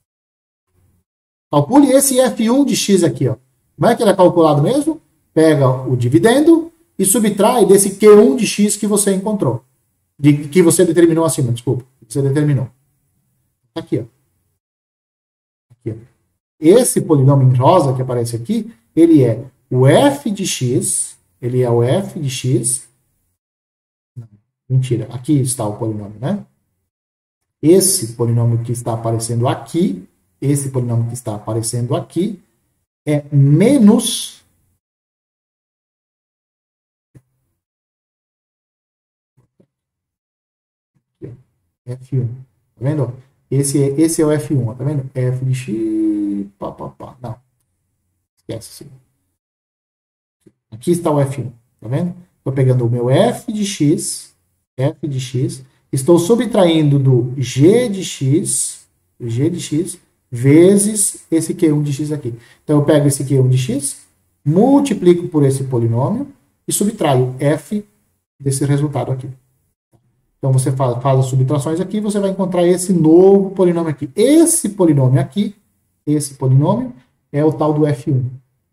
Calcule esse F um de X aqui. Ó. Como é que ele é calculado mesmo? Pega o dividendo e subtrai desse Q um de X que você encontrou. De, que você determinou acima, desculpa. Que você determinou. Aqui, ó. Aqui, ó. Esse polinômio em rosa que aparece aqui, ele é o F de X. Ele é o F de X. Não, mentira. Aqui está o polinômio, né? Esse polinômio que está aparecendo aqui, esse polinômio que está aparecendo aqui, é menos F um. Tá vendo? Esse é, esse é o F um, tá vendo? F de X, pá, pá, pá. Não. Esquece assim. Aqui está o F um, tá vendo? Estou pegando o meu F de X, F de X, estou subtraindo do G de X, G de X, vezes esse Q um de X aqui. Então, eu pego esse Q um de X, multiplico por esse polinômio e subtraio F desse resultado aqui. Então, você faz, faz as subtrações aqui, você vai encontrar esse novo polinômio aqui. Esse polinômio aqui, esse polinômio, é o tal do F um.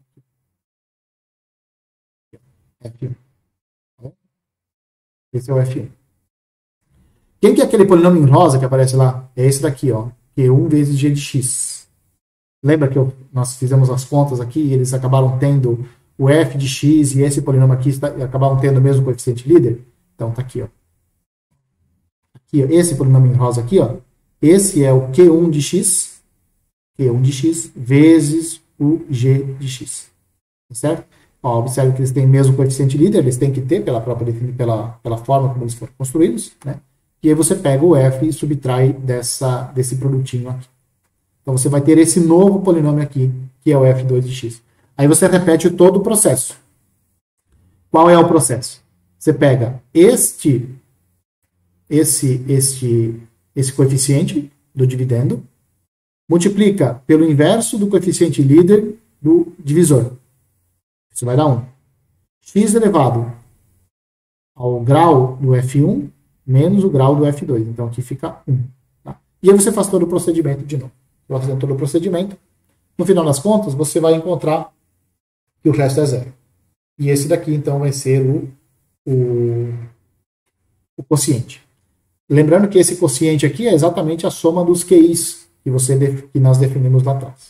F um. Esse é o F um. Quem que é aquele polinômio em rosa que aparece lá? É esse daqui, ó. Q um vezes G de X. Lembra que eu, nós fizemos as contas aqui e eles acabaram tendo o f de x e esse polinômio aqui está, acabavam tendo o mesmo coeficiente líder? Então tá aqui, ó. Aqui, ó, esse polinômio em rosa aqui, ó, esse é o Q um de x, Q um de x vezes o G de x. Certo? Ó, observe que eles têm o mesmo coeficiente líder, eles têm que ter pela própria pela, pela forma como eles foram construídos, né? E aí você pega o f e subtrai dessa, desse produtinho aqui. Então você vai ter esse novo polinômio aqui, que é o f dois de x. Aí você repete todo o processo. Qual é o processo? Você pega este, esse, este, esse coeficiente do dividendo, multiplica pelo inverso do coeficiente líder do divisor. Isso vai dar um. X elevado ao grau do f um menos o grau do f dois. Então aqui fica um. Tá? E aí você faz todo o procedimento de novo. Você vai fazendo todo o procedimento. No final das contas, você vai encontrar que o resto é zero. E esse daqui, então, vai ser o, o, o quociente. Lembrando que esse quociente aqui é exatamente a soma dos Q Is que, você, que nós definimos lá atrás.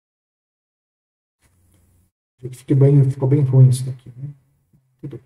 Ficou bem, ficou bem ruim isso daqui. Né? Tudo.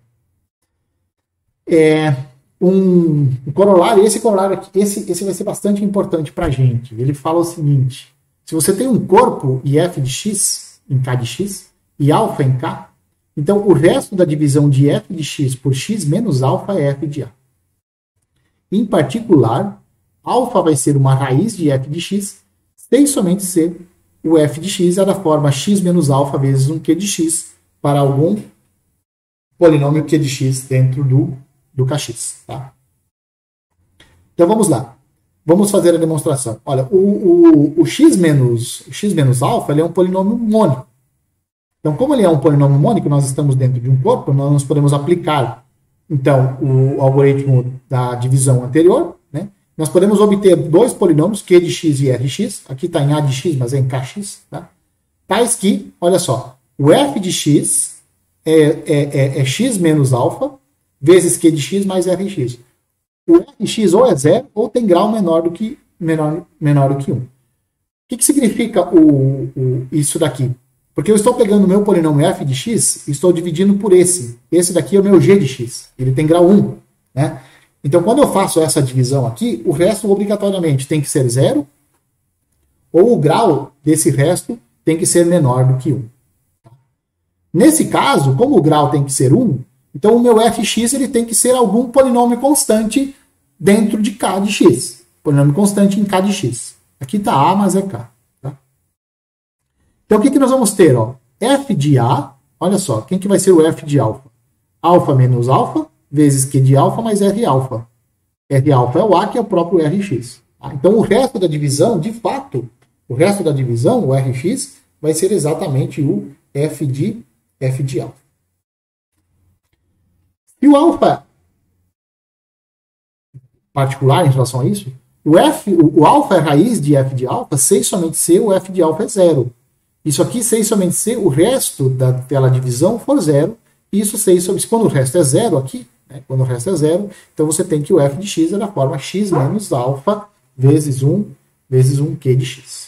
É, um, um corolário, esse corolário aqui, esse, esse vai ser bastante importante para a gente. Ele fala o seguinte: se você tem um corpo e f de x em k de x e alfa em k, então o resto da divisão de f de x por x menos alfa é f de a. Em particular, alfa vai ser uma raiz de f de x sem somente ser o f de x é da forma x menos alfa vezes um q de x para algum polinômio q de x dentro do, do kx. Tá? Então vamos lá. Vamos fazer a demonstração. Olha, o, o, o x menos, o x menos alfa ele é um polinômio mônico. Então, como ele é um polinômio mônico, nós estamos dentro de um corpo, nós podemos aplicar, então, o algoritmo da divisão anterior, né? Nós podemos obter dois polinômios, q de x e rx, aqui está em a de x, mas é em kx, tá? Tais que, olha só, o f de x é, é, é, é x menos alfa, vezes q de x mais rx. O rx ou é zero, ou tem grau menor do que, menor, menor do que um. O que, que significa o, o, isso daqui? Porque eu estou pegando o meu polinômio f de x e estou dividindo por esse. Esse daqui é o meu g de x. Ele tem grau um, né? Então, quando eu faço essa divisão aqui, o resto obrigatoriamente tem que ser zero, ou o grau desse resto tem que ser menor do que um. Nesse caso, como o grau tem que ser um, então o meu fx ele tem que ser algum polinômio constante dentro de k de x. Polinômio constante em k de x. Aqui está a, mas é k. Tá? Então, o que, que nós vamos ter? Ó? F de a, olha só, quem que vai ser o f de alfa? Alfa menos alfa, vezes Q de alfa mais R alfa. R alfa é o A, que é o próprio Rx. Tá? Então, o resto da divisão, de fato, o resto da divisão, o Rx, vai ser exatamente o F de, F de alfa. E o alfa particular em relação a isso, o, F, o, o alfa é raiz de F de alfa, se e somente se o F de alfa é zero. Isso aqui, se e somente se o resto daquela divisão for zero, isso se e somente quando o resto é zero aqui, né, quando o resto é zero, então você tem que o f de x é da forma x menos alfa vezes um, vezes um q de x.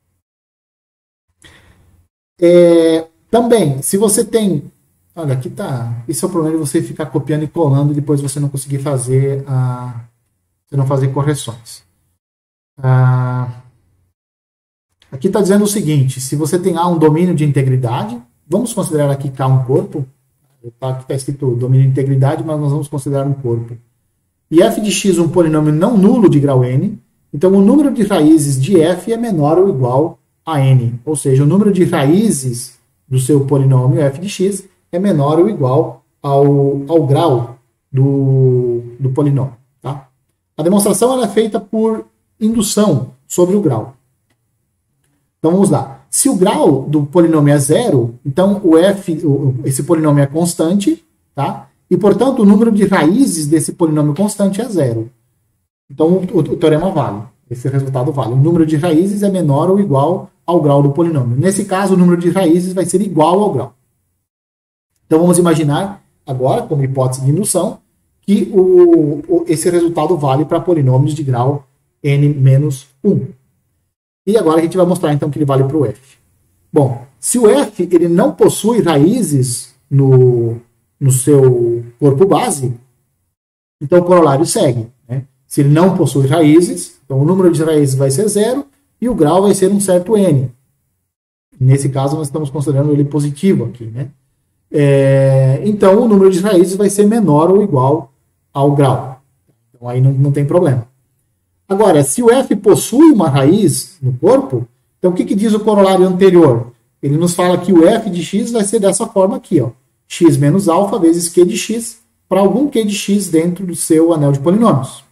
É, também, se você tem... Olha, aqui tá... Esse é o problema de você ficar copiando e colando e depois você não conseguir fazer a... Você não fazer correções. Ah, aqui está dizendo o seguinte, se você tem A um domínio de integridade, vamos considerar aqui K um corpo, aqui está escrito domínio de integridade, mas nós vamos considerar um corpo. E f de x um polinômio não nulo de grau n, então o número de raízes de f é menor ou igual a n, ou seja, o número de raízes do seu polinômio f de x é menor ou igual ao, ao grau do, do polinômio. Tá? A demonstração ela é feita por indução sobre o grau. Então vamos lá. Se o grau do polinômio é zero, então o f, esse polinômio é constante, tá? E, portanto, o número de raízes desse polinômio constante é zero. Então o, o teorema vale. Esse resultado vale. O número de raízes é menor ou igual ao grau do polinômio. Nesse caso, o número de raízes vai ser igual ao grau. Então vamos imaginar agora, como hipótese de indução, que o, o, esse resultado vale para polinômios de grau n menos um. E agora a gente vai mostrar então que ele vale para o f. Bom, se o f ele não possui raízes no, no seu corpo base, então o corolário segue, né? Se ele não possui raízes, então o número de raízes vai ser zero e o grau vai ser um certo n. Nesse caso, nós estamos considerando ele positivo aqui, né? É, então, o número de raízes vai ser menor ou igual ao grau. Então, aí não, não tem problema. Agora, se o f possui uma raiz no corpo, então o que, que diz o corolário anterior? Ele nos fala que o f de x vai ser dessa forma aqui, ó, x menos alfa vezes q de x, para algum q de x dentro do seu anel de polinômios.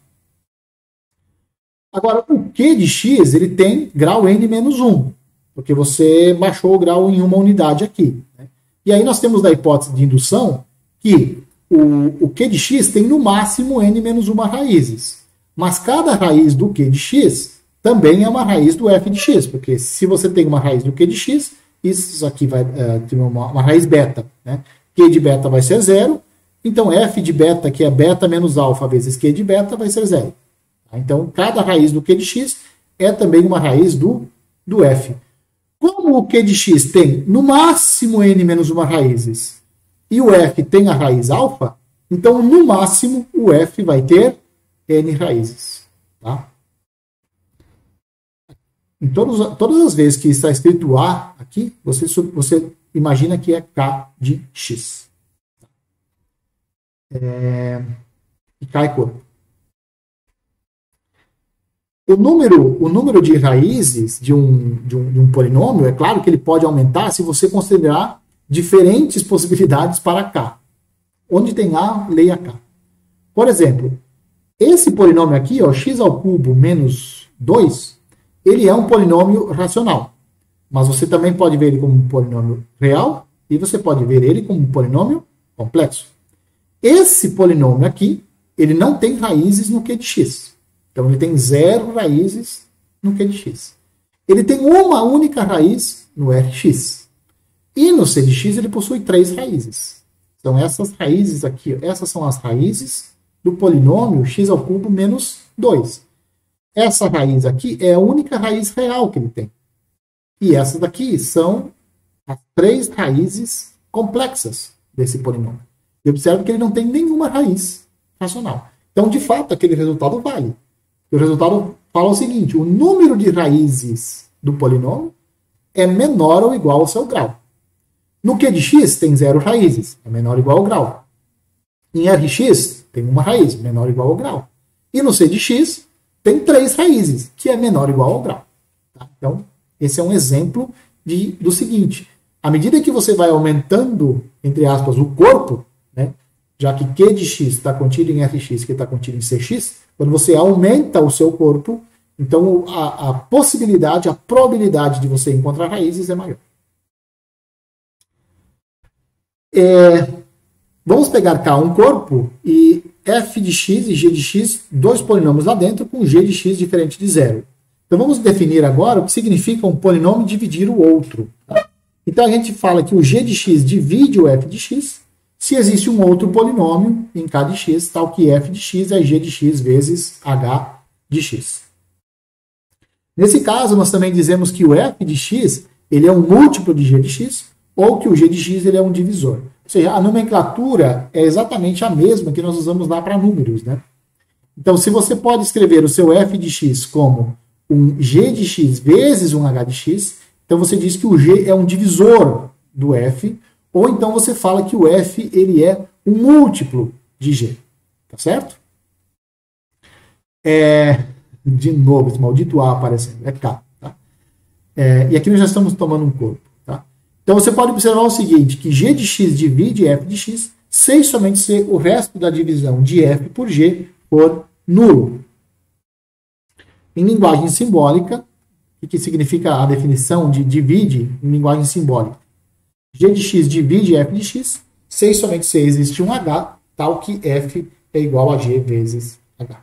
Agora, o q de x ele tem grau n menos um, porque você baixou o grau em uma unidade aqui, né? E aí nós temos na hipótese de indução que o, o q de x tem no máximo n menos uma raízes. Mas cada raiz do q de x também é uma raiz do f de x, porque se você tem uma raiz do q de x, isso aqui vai uh, ter uma, uma raiz beta, né? Q de beta vai ser zero, então f de beta, que é beta menos alfa vezes q de beta, vai ser zero. Então, cada raiz do q de x é também uma raiz do, do f. Como o q de x tem no máximo n menos uma raízes e o f tem a raiz alfa, então no máximo o f vai ter n raízes. Tá? Em todos, todas as vezes que está escrito A aqui, você, você imagina que é K de X. É, e K é corpo. O número, o número de raízes de um, de, um, de um polinômio, é claro que ele pode aumentar se você considerar diferentes possibilidades para K. Onde tem A, leia K. Por exemplo, esse polinômio aqui, ó, x ao cubo menos dois, ele é um polinômio racional. Mas você também pode ver ele como um polinômio real e você pode ver ele como um polinômio complexo. Esse polinômio aqui, ele não tem raízes no q de x. Então, ele tem zero raízes no q de x. Ele tem uma única raiz no rx. E no c de x, ele possui três raízes. Então, essas raízes aqui, essas são as raízes do polinômio x ao cubo menos dois. Essa raiz aqui é a única raiz real que ele tem. E essas daqui são as três raízes complexas desse polinômio. E observe que ele não tem nenhuma raiz racional. Então, de fato, aquele resultado vale. O resultado fala o seguinte: o número de raízes do polinômio é menor ou igual ao seu grau. No q de x tem zero raízes, é menor ou igual ao grau. Em rx tem uma raiz, menor ou igual ao grau. E no c de x tem três raízes, que é menor ou igual ao grau. Tá? Então, esse é um exemplo de, do seguinte: à medida que você vai aumentando, entre aspas, o corpo, né, já que q de x está contido em rx, que está contido em cx, quando você aumenta o seu corpo, então a, a possibilidade, a probabilidade de você encontrar raízes é maior. É, vamos pegar K um corpo e f de x e g de x, dois polinômios lá dentro, com g de x diferente de zero. Então vamos definir agora o que significa um polinômio dividir o outro. Tá? Então a gente fala que o g de x divide o f de x, se existe um outro polinômio em K de x, tal que f de x é g de x vezes h de x. Nesse caso, nós também dizemos que o f de x ele é um múltiplo de g de x, ou que o g de x ele é um divisor. Ou seja, a nomenclatura é exatamente a mesma que nós usamos lá para números, né? Então, se você pode escrever o seu f de x como um g de x vezes um h de x, então você diz que o g é um divisor do f, ou então você fala que o f ele é um múltiplo de g. Tá certo? É, de novo, esse maldito A aparecendo. É K. Tá? É, e aqui nós já estamos tomando um corpo. Tá? Então você pode observar o seguinte, que g de x divide f de x, sem somente ser o resto da divisão de f por g por nulo. Em linguagem simbólica, o que significa a definição de divide em linguagem simbólica? G de x divide f de x, sem somente se existe um h, tal que f é igual a g vezes h.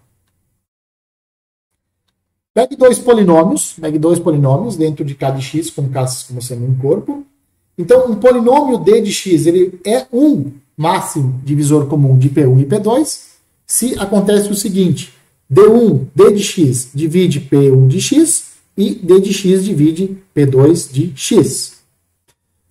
Pegue dois polinômios, pegue dois polinômios dentro de K de x, com K como sendo um corpo. Então, um polinômio d de x ele é um máximo divisor comum de p um e p dois, se acontece o seguinte: d um, d de x divide p um de x e d de x divide p dois de x.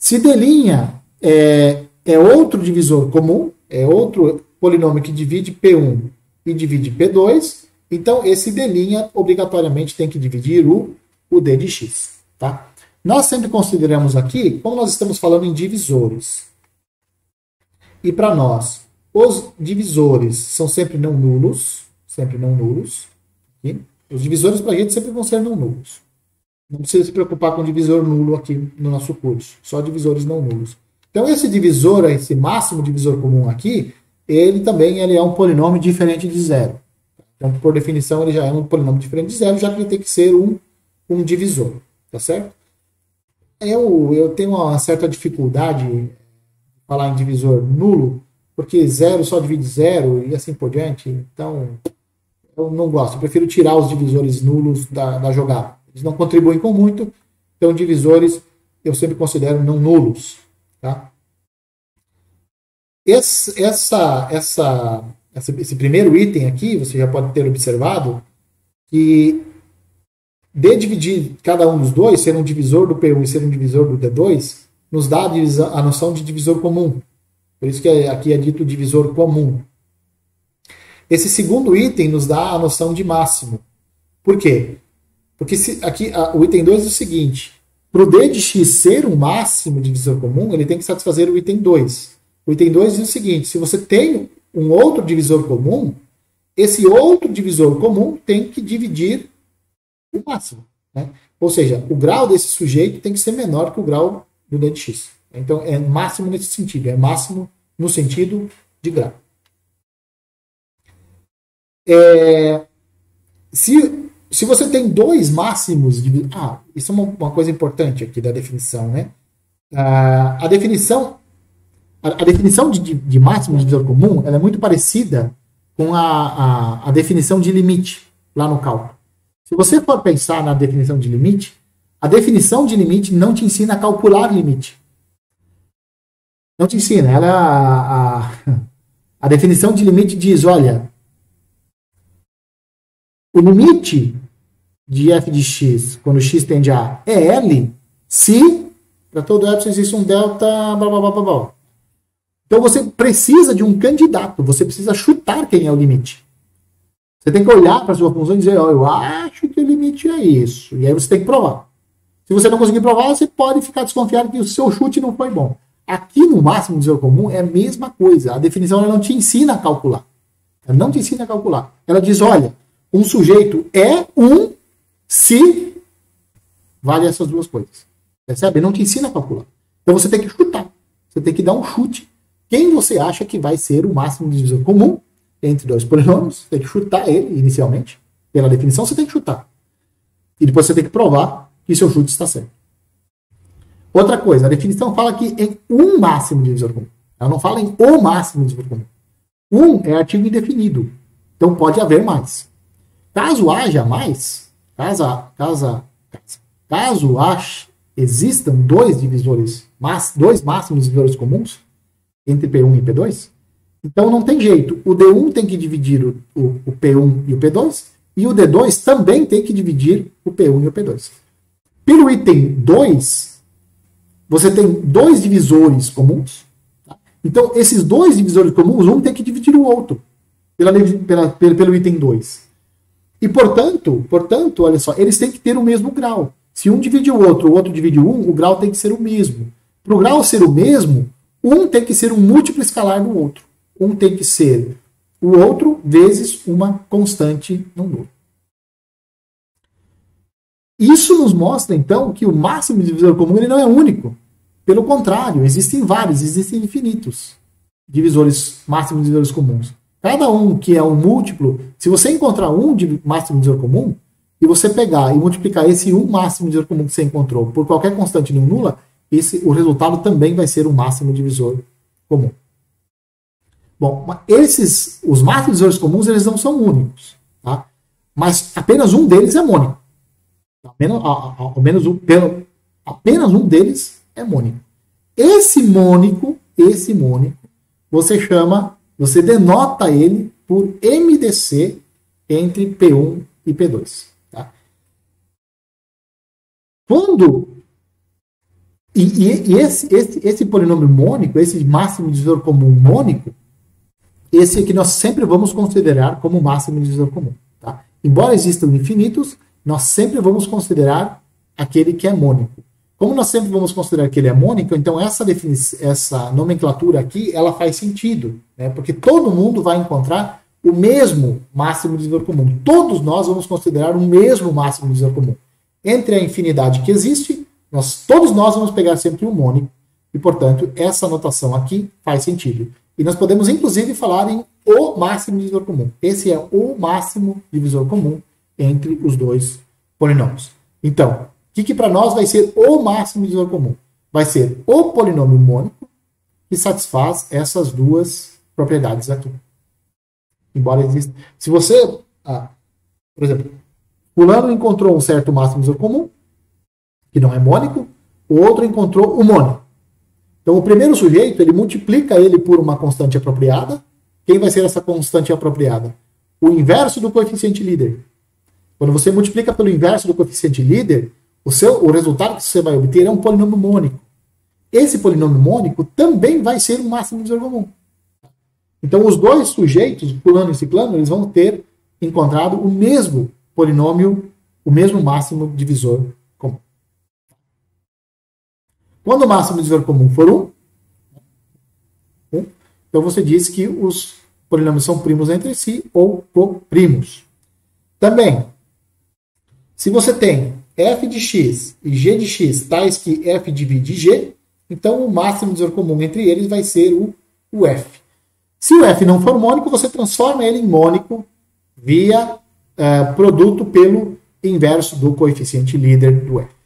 Se D' é, é outro divisor comum, é outro polinômio que divide P um e divide P dois, então esse D' obrigatoriamente tem que dividir o, o D de x. Tá? Nós sempre consideramos aqui, como nós estamos falando em divisores, e para nós, os divisores são sempre não nulos, sempre não nulos. Aqui. Os divisores para a gente sempre vão ser não nulos. Não precisa se preocupar com divisor nulo aqui no nosso curso, só divisores não nulos. Então esse divisor, esse máximo divisor comum aqui, ele também ele é um polinômio diferente de zero. Então, por definição, ele já é um polinômio diferente de zero, já que ele tem que ser um, um divisor. Tá certo? Eu, eu tenho uma certa dificuldade em falar em divisor nulo, porque zero só divide zero e assim por diante. Então, eu não gosto. Eu prefiro tirar os divisores nulos da, da jogada. Eles não contribuem com muito. Então, divisores eu sempre considero não nulos. Tá? Esse, essa, essa, esse primeiro item aqui, você já pode ter observado que D dividir cada um dos dois, ser um divisor do P um e ser um divisor do D dois, nos dá a, a noção de divisor comum. Por isso que aqui é dito divisor comum. Esse segundo item nos dá a noção de máximo. Por quê? Porque se, aqui a, o item dois é o seguinte: para o D de x ser um máximo divisor comum, ele tem que satisfazer o item dois. O item dois diz o seguinte: se você tem um outro divisor comum, esse outro divisor comum tem que dividir o máximo. Né? Ou seja, o grau desse sujeito tem que ser menor que o grau do D de x. Então, é máximo nesse sentido. É máximo no sentido de grau. É, se, se você tem dois máximos... De, ah, isso é uma, uma coisa importante aqui da definição. Né? Ah, a definição, a, a definição de, de, de máximo divisor comum ela é muito parecida com a, a, a definição de limite lá no cálculo. Se você for pensar na definição de limite, a definição de limite não te ensina a calcular limite. Não te ensina. Ela, a, a, a definição de limite diz, olha, o limite de f de x, quando x tende a A, é L, se para todo epsilon existe um delta, blá, blá, blá, blá, blá. Então você precisa de um candidato, você precisa chutar quem é o limite. Você tem que olhar para a sua função e dizer, oh, eu acho que o limite é isso. E aí você tem que provar. Se você não conseguir provar, você pode ficar desconfiado que o seu chute não foi bom. Aqui no máximo divisor comum é a mesma coisa. A definição ela não te ensina a calcular. Ela não te ensina a calcular. Ela diz, olha, um sujeito é um se vale essas duas coisas. Percebe? Não te ensina a calcular. Então você tem que chutar. Você tem que dar um chute. Quem você acha que vai ser o máximo divisor comum entre dois polinômios? Você tem que chutar ele inicialmente. Pela definição, você tem que chutar. E depois você tem que provar que seu chute está certo. Outra coisa, a definição fala que em um máximo divisor comum. Ela não fala em o máximo divisor comum. Um é artigo indefinido. Então pode haver mais. Caso haja mais, caso, caso, caso haja, existam dois divisores, dois máximos divisores comuns entre P um e P dois, então não tem jeito. O D um tem que dividir o, o, o P um e o P dois, e o D dois também tem que dividir o P um e o P dois. Pelo item dois, você tem dois divisores comuns. Tá? Então, esses dois divisores comuns, um tem que dividir o outro, pela, pela, pelo, pelo item dois. E, portanto, portanto, olha só, eles têm que ter o mesmo grau. Se um divide o outro, o outro divide um, o grau tem que ser o mesmo. Para o grau ser o mesmo, um tem que ser um múltiplo escalar do outro. Um tem que ser o outro vezes uma constante não nula. Isso nos mostra, então, que o máximo divisor comum ele não é único. Pelo contrário, existem vários, existem infinitos divisores, máximos divisores comuns. Cada um que é um múltiplo, se você encontrar um máximo divisor comum, e você pegar e multiplicar esse um máximo divisor comum que você encontrou por qualquer constante não nula, esse, o resultado também vai ser um máximo divisor comum. Bom, esses, os máximos divisores comuns, eles não são únicos, tá? Mas apenas um deles é mônico. Apenas, ao menos um, pelo, apenas um deles é mônico. Esse mônico, esse mônico, você chama, você denota ele por M D C entre P um e P dois. Tá? Quando E, e, e esse, esse, esse polinômio mônico, esse máximo divisor comum mônico, esse é que nós sempre vamos considerar como máximo divisor comum. Tá? Embora existam infinitos, nós sempre vamos considerar aquele que é mônico. Como nós sempre vamos considerar que ele é mônico, então essa, essa nomenclatura aqui, ela faz sentido, né? Porque todo mundo vai encontrar o mesmo máximo divisor comum. Todos nós vamos considerar o mesmo máximo divisor comum. Entre a infinidade que existe, nós, todos nós vamos pegar sempre um mônico, e, portanto, essa notação aqui faz sentido. E nós podemos, inclusive, falar em o máximo divisor comum. Esse é o máximo divisor comum entre os dois polinômios. Então, o que, que para nós vai ser o máximo divisor comum? Vai ser o polinômio mônico que satisfaz essas duas propriedades aqui. Embora exista... Se você... Ah, por exemplo, fulano encontrou um certo máximo divisor comum, que não é mônico, o outro encontrou o mônico. Então, o primeiro sujeito, ele multiplica ele por uma constante apropriada. Quem vai ser essa constante apropriada? O inverso do coeficiente líder. Quando você multiplica pelo inverso do coeficiente líder, o, seu, o resultado que você vai obter é um polinômio mônico. Esse polinômio mônico também vai ser um máximo divisor comum. Então, os dois sujeitos, fulano e ciclano, eles vão ter encontrado o mesmo polinômio, o mesmo máximo divisor comum. Quando o máximo divisor comum for um, um, então você diz que os polinômios são primos entre si ou coprimos. Também, se você tem f de x e g de x tais que f divide g, então o máximo divisor comum entre eles vai ser o, o f. Se o f não for mônico, você transforma ele em mônico via uh, produto pelo inverso do coeficiente líder do f.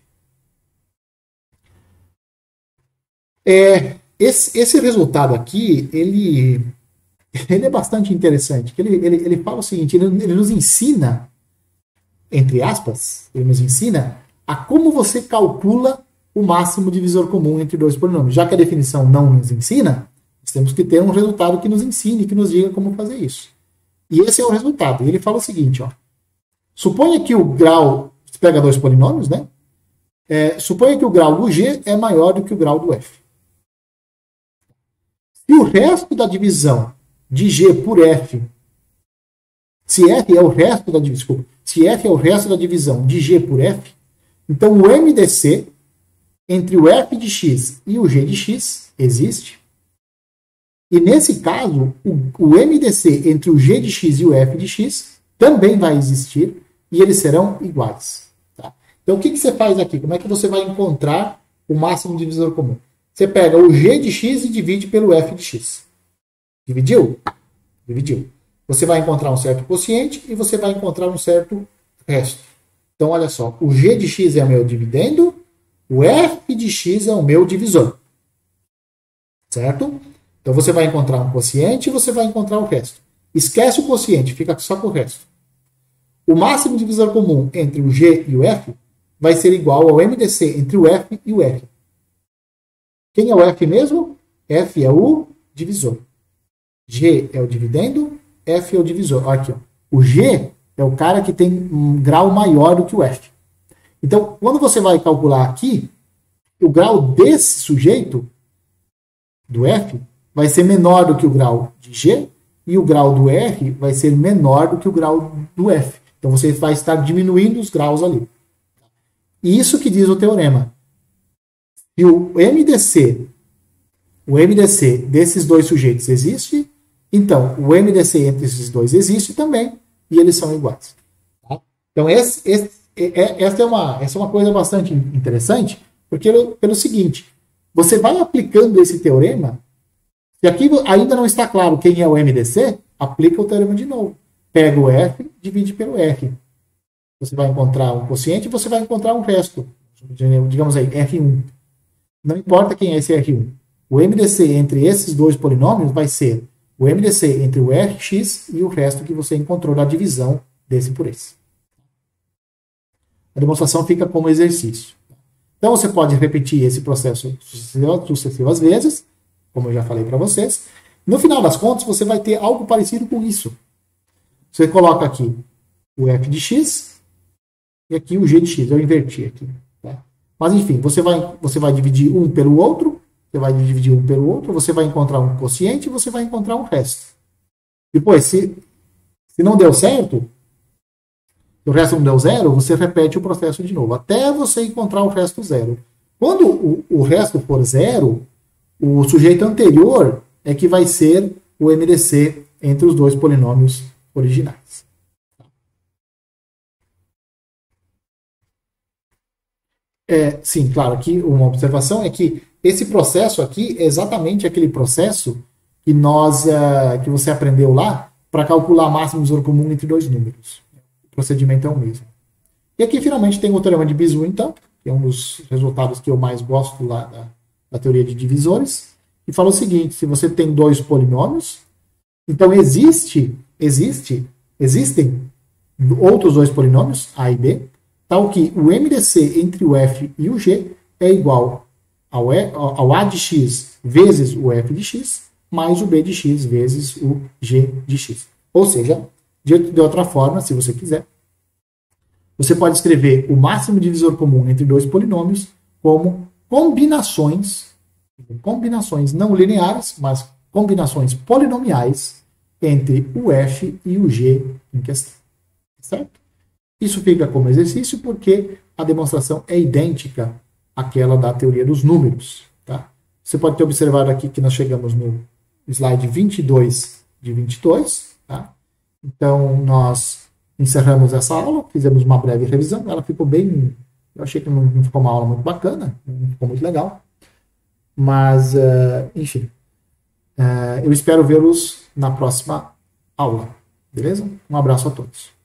É, esse, esse resultado aqui, ele, ele é bastante interessante. Ele, ele, ele fala o seguinte, ele, ele nos ensina, entre aspas, ele nos ensina a como você calcula o máximo divisor comum entre dois polinômios. Já que a definição não nos ensina, nós temos que ter um resultado que nos ensine, que nos diga como fazer isso. E esse é o resultado. Ele fala o seguinte, ó, suponha que o grau, você pega dois polinômios, né? É, suponha que o grau do G é maior do que o grau do F. Se o resto da divisão de G por F, se F é o resto da divisão, se F é o resto da divisão de G por F, então o M D C entre o F de X e o G de X existe. E nesse caso, o, o M D C entre o G de X e o F de X também vai existir e eles serão iguais. Tá? Então o que, que você faz aqui? Como é que você vai encontrar o máximo divisor comum? Você pega o G de X e divide pelo F de X. Dividiu? Dividiu. Você vai encontrar um certo quociente e você vai encontrar um certo resto. Então, olha só. O G de X é o meu dividendo, o F de X é o meu divisor. Certo? Então, você vai encontrar um quociente e você vai encontrar o resto. Esquece o quociente, fica só com o resto. O máximo divisor comum entre o G e o F vai ser igual ao M D C entre o F e o R. Quem é o F mesmo? F é o divisor. G é o dividendo, F é o divisor. Olha aqui, ó. O G é o cara que tem um grau maior do que o F. Então, quando você vai calcular aqui, o grau desse sujeito, do F, vai ser menor do que o grau de G, e o grau do R vai ser menor do que o grau do F. Então, você vai estar diminuindo os graus ali. E isso que diz o teorema. E o M D C, o M D C desses dois sujeitos existe, então o M D C entre esses dois existe também, e eles são iguais. Tá? Então esse, esse, essa, é uma, essa é uma coisa bastante interessante, porque pelo seguinte, você vai aplicando esse teorema, se aqui ainda não está claro quem é o M D C, aplica o teorema de novo. Pega o F, divide pelo R. Você vai encontrar um quociente e você vai encontrar um resto, digamos aí, R um. Não importa quem é esse R um. O M D C entre esses dois polinômios vai ser o M D C entre o R x e o resto que você encontrou na divisão desse por esse. A demonstração fica como exercício. Então você pode repetir esse processo sucessivas vezes, como eu já falei para vocês. No final das contas, você vai ter algo parecido com isso. Você coloca aqui o F de x e aqui o G de x. Eu inverti aqui. Tá? Mas, enfim, você vai, você vai dividir um pelo outro, você vai dividir um pelo outro, você vai encontrar um quociente e você vai encontrar um resto. Depois, se, se não deu certo, o resto não deu zero, você repete o processo de novo, até você encontrar o resto zero. Quando o, o resto for zero, o sujeito anterior é que vai ser o M D C entre os dois polinômios originais. É, sim, claro, aqui uma observação é que esse processo aqui é exatamente aquele processo que nós uh, que você aprendeu lá para calcular a máxima divisor comum entre dois números. O procedimento é o mesmo. E aqui finalmente tem o teorema de Bezout, então, que é um dos resultados que eu mais gosto lá da, da teoria de divisores, e fala o seguinte: se você tem dois polinômios, então existe, existe, existem outros dois polinômios, A e B, tal que o M D C entre o F e o G é igual ao, e, ao A de x vezes o F de x, mais o B de x vezes o G de x. Ou seja, de, de outra forma, se você quiser, você pode escrever o máximo divisor comum entre dois polinômios como combinações, combinações não lineares, mas combinações polinomiais entre o F e o G em questão. Certo? Isso fica como exercício porque a demonstração é idêntica àquela da teoria dos números. Tá? Você pode ter observado aqui que nós chegamos no slide vinte e dois de vinte e dois. Tá? Então, nós encerramos essa aula, fizemos uma breve revisão. Ela ficou bem... Eu achei que não, não ficou uma aula muito bacana, não ficou muito legal. Mas, uh, enfim, uh, eu espero vê-los na próxima aula. Beleza? Um abraço a todos.